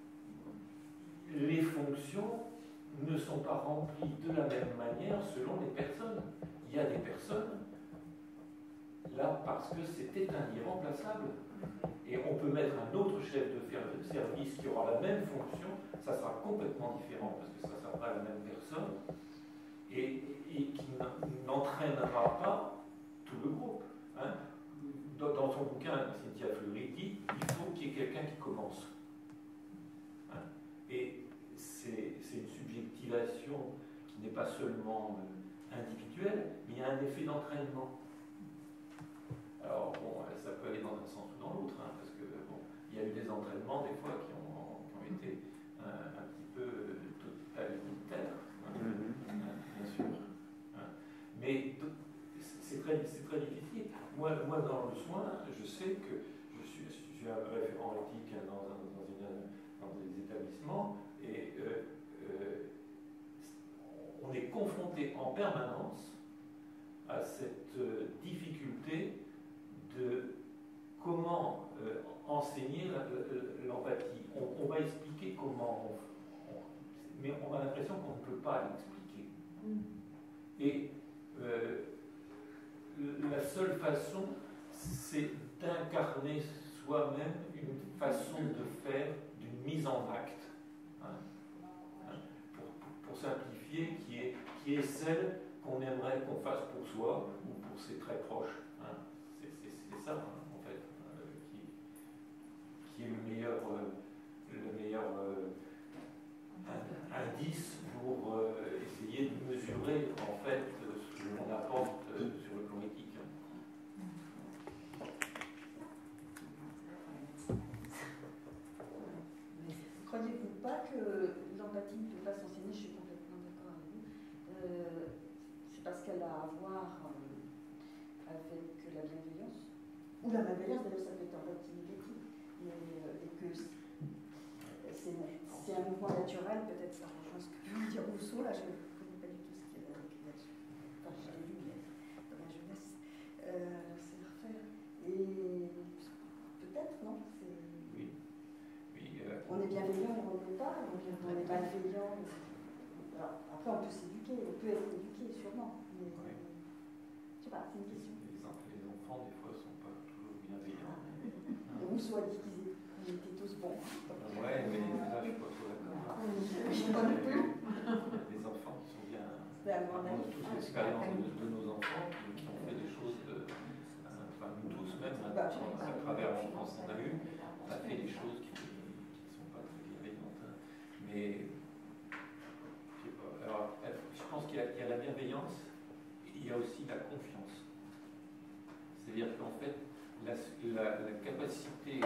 les fonctions ne sont pas remplies de la même manière selon les personnes. Il y a des personnes, là, parce que c'était un irremplaçable. Et on peut mettre un autre chef de service qui aura la même fonction, ça sera complètement différent parce que ça ne sera pas la même personne et, et qui n'entraînera pas tout le groupe. Hein. Dans, dans son bouquin, Cynthia Fleury dit il faut qu'il y ait quelqu'un qui commence. Hein. Et c'est une subjectivation qui n'est pas seulement euh, individuelle, mais il y a un effet d'entraînement. Alors, bon, ça peut aller dans un sens ou dans l'autre, hein, parce que, bon, il y a eu des entraînements, des fois, qui ont, qui ont été un, un petit peu totalitaires, hein, Mhm. hein, bien sûr. Hein. Mais c'est très, très difficile. Moi, moi, dans le soin, je sais que je suis, je suis un référent éthique dans, un, dans, une, dans des établissements, et euh, euh, on est confronté en permanence à cette euh, difficulté de comment euh, enseigner l'empathie. On, on va expliquer comment, on, on, mais on a l'impression qu'on ne peut pas l'expliquer. Et euh, la seule façon, c'est d'incarner soi-même une façon de faire, d'une mise en acte, hein, hein, pour, pour, pour simplifier, qui est, qui est celle qu'on aimerait qu'on fasse pour soi ou pour ses très proches. Hein. C'est ça, hein, en fait, euh, qui, qui est le meilleur, euh, le meilleur euh, indice pour euh, essayer de mesurer, en fait, ce qu'on a l'empathie ne peut pas s'enseigner, je suis complètement d'accord avec vous. Euh, c'est parce qu'elle a à voir euh, avec la bienveillance, ou la malveillance, d'ailleurs ça peut être empathie négative, mais, euh, et que c'est un mouvement naturel, peut-être ça rejoint ce que veut dire Rousseau, là je ne connais pas du tout ce qu'il y a là-dessus, enfin je l'ai lu mais dans ma jeunesse, euh, c'est à refaire. Et peut-être, non c'est... Oui. Oui euh... On est bienveillant et on ne l'est pas, on est malveillant. Alors, après, on peut s'éduquer, on peut être éduqué, sûrement. Mais, oui. Je sais pas, c'est une question. Les, les enfants, des fois, ne sont pas toujours bienveillants. Rousseau a dit qu'ils étaient tous bons. Ouais, mais là, je ne suis pas trop d'accord. Oui, pas non plus. Les enfants qui sont bien. C'est à mon on a tous l'expérience de, de nos enfants qui, qui ont fait des choses, de, enfin, nous tous même, hein, bah, à travers l'enfance qu'on a eue, on a fait des choses qui ne sont pas très bienveillantes. Hein. Mais, je sais pas. Alors, je pense qu'il y, y a la bienveillance, il y a aussi la confiance. C'est-à-dire qu'en fait, la, la, la capacité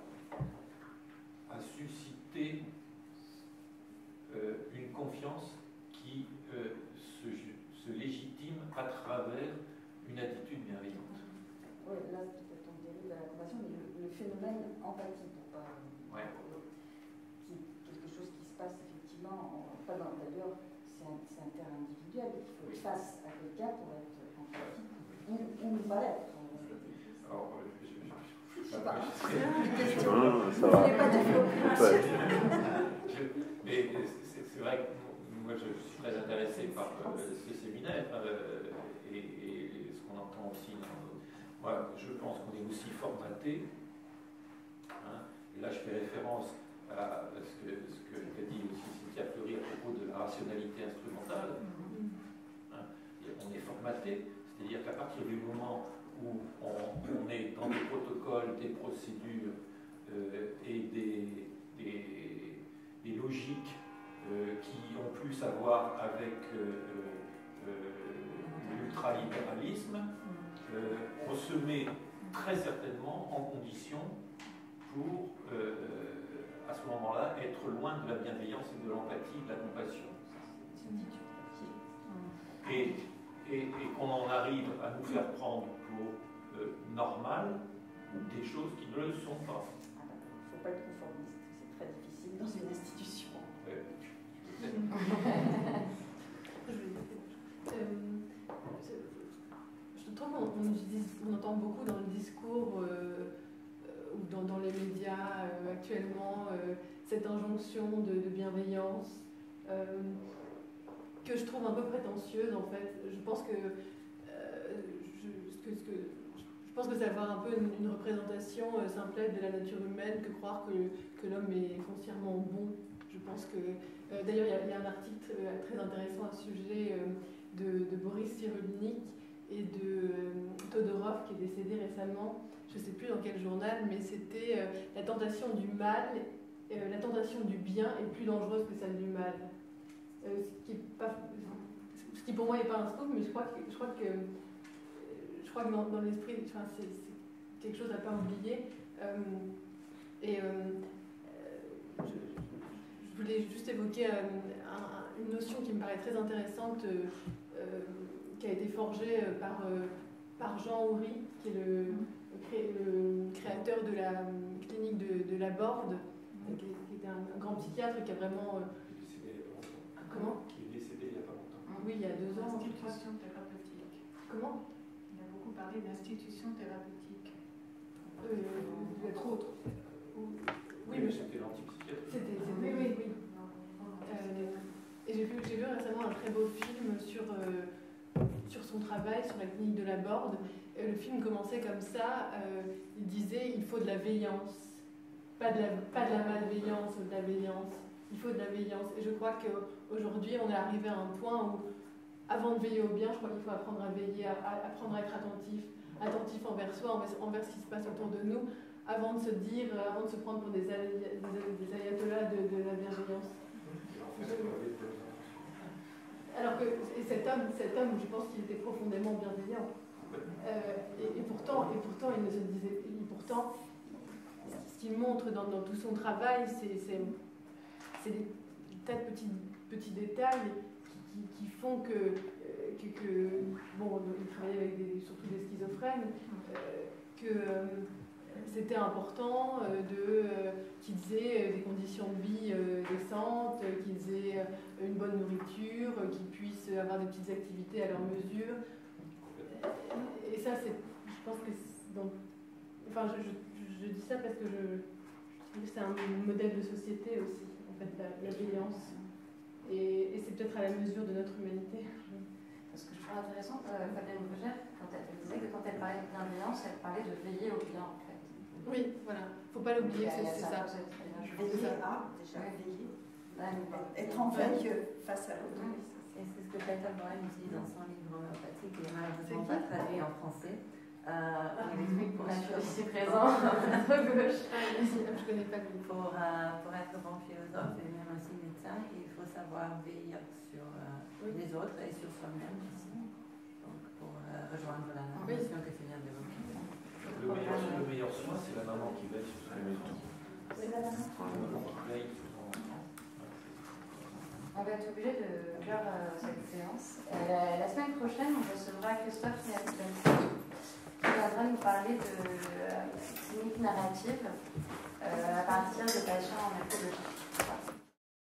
à susciter euh, une confiance qui euh, se, se légitime à travers une attitude bienveillante. Oui, là peut-être on dérive de la compassion, mais le, le phénomène empathie, pour pas, ouais. qui est quelque chose qui se passe effectivement, pas dans, d'ailleurs c'est un, un terrain individuel, il faut être face à quelqu'un pour être empathique, ou ne pas l'être. Alors, je, je, je, je sais pas. Non, non, ça va. Mais c'est vrai que moi je suis très intéressé par euh, ce séminaire euh, et, et ce qu'on entend aussi. Dans, moi, je pense qu'on est aussi formaté. Hein, et là, je fais référence à ce que, ce que qu'a dit aussi Cynthia Fleury à propos de la rationalité instrumentale. Hein, on est formaté, c'est-à-dire qu'à partir du moment où on, on est dans des protocoles, des procédures euh, et des, des, des logiques euh, qui ont plus à voir avec euh, euh, l'ultralibéralisme, euh, on se met très certainement en condition pour, euh, à ce moment-là, être loin de la bienveillance et de l'empathie, de la compassion. Et Et, et qu'on en arrive à nous faire prendre pour euh, normal des choses qui ne le sont pas. Il ne faut pas être conformiste, c'est très difficile dans une institution. Euh, je trouve qu'on on, on entend beaucoup dans le discours euh, ou dans, dans les médias euh, actuellement euh, cette injonction de, de bienveillance. Euh, que je trouve un peu prétentieuse en fait. Je pense que, euh, je, ce que, ce que je pense que ça va avoir un peu une, une représentation euh, simplette de la nature humaine que croire que, que l'homme est foncièrement bon. Je pense que euh, d'ailleurs il y, y a un article euh, très intéressant à ce sujet euh, de, de Boris Cyrulnik et de euh, Todorov qui est décédé récemment. Je ne sais plus dans quel journal, mais c'était euh, la tentation du mal, euh, la tentation du bien est plus dangereuse que celle du mal. Euh, ce, qui est pas, ce qui pour moi n'est pas un scoop, mais je crois que, je crois que, je crois que dans, dans l'esprit, enfin, c'est quelque chose à ne pas oublier. Euh, et euh, je, je voulais juste évoquer euh, un, une notion qui me paraît très intéressante, euh, qui a été forgée par, euh, par Jean Houry, qui est le, le créateur de la clinique de, de la Borde, qui était un, un grand psychiatre qui a vraiment... Euh, Comment ? Qui est décédé il n'y a pas longtemps. Oui, il y a deux ans. Institution thérapeutique. Comment ? Il a beaucoup parlé d'institution thérapeutique. Euh, entre autres. Oui, oui mais c'était l'antipsychiatrie. C'était, oui, oui, oui. Euh, et j'ai vu, j'ai vu récemment un très beau film sur, euh, sur son travail, sur la clinique de la Borde. Euh, le film commençait comme ça. Euh, il disait il faut de la veillance. Pas de la, pas de la malveillance, de la veillance. Il faut de la veillance. Et je crois qu'aujourd'hui, on est arrivé à un point où, avant de veiller au bien, je crois qu'il faut apprendre à veiller, à, à, apprendre à être attentif, attentif envers soi, envers, envers ce qui se passe autour de nous, avant de se dire, avant de se prendre pour des, des, des ayatollahs de, de la bienveillance. Alors que et cet homme, cet homme, je pense qu'il était profondément bienveillant. Euh, et, et, pourtant, et pourtant, il ne se disait, et pourtant, ce qu'il montre dans, dans tout son travail, c'est c'est des, tas de petits, petits détails qui, qui, qui font que, euh, que, que bon, il travaillait avec des, surtout des schizophrènes, euh, que euh, c'était important euh, de, euh, qu'ils aient des conditions de vie euh, décentes, euh, qu'ils aient euh, une bonne nourriture, euh, qu'ils puissent avoir des petites activités à leur mesure. Et ça, c'est, je pense que donc, enfin, je, je, je dis ça parce que je, je trouve que c'est un modèle de société aussi, en fait, la, la bienveillance. Et, et c'est peut-être à la mesure de notre humanité. Ce que je trouve intéressant, euh, Fabienne Brugère, quand elle, elle disait que quand elle parlait de bienveillance, elle parlait de veiller au bien, en fait. Oui, voilà. Il ne faut pas l'oublier, c'est ça. Veiller à, déjà, veiller. Être en Ouais. veille face à l'autre. Et c'est ce que Peter Boyle dit dans son livre homéopathique, qui est malheureusement pas traduit en français. Euh, il explique pour être ici présent, à gauche. Je connais pas lui. Pour, euh, pour être bon philosophe et même aussi médecin, il faut savoir veiller sur euh, Oui. les autres et sur soi-même aussi. Donc pour euh, rejoindre la Oui. notion que tu viens d'évoquer. Le meilleur, le meilleur soin, c'est la maman qui veille sur son enfant. C'est la maman. La maman qui veille sur son enfant. On va être obligé de clore euh, cette séance. Euh, la semaine prochaine, on recevra Christophe Nielsen, qui viendra nous parler de euh, clinique narrative euh, à partir de patients en alcoolologie.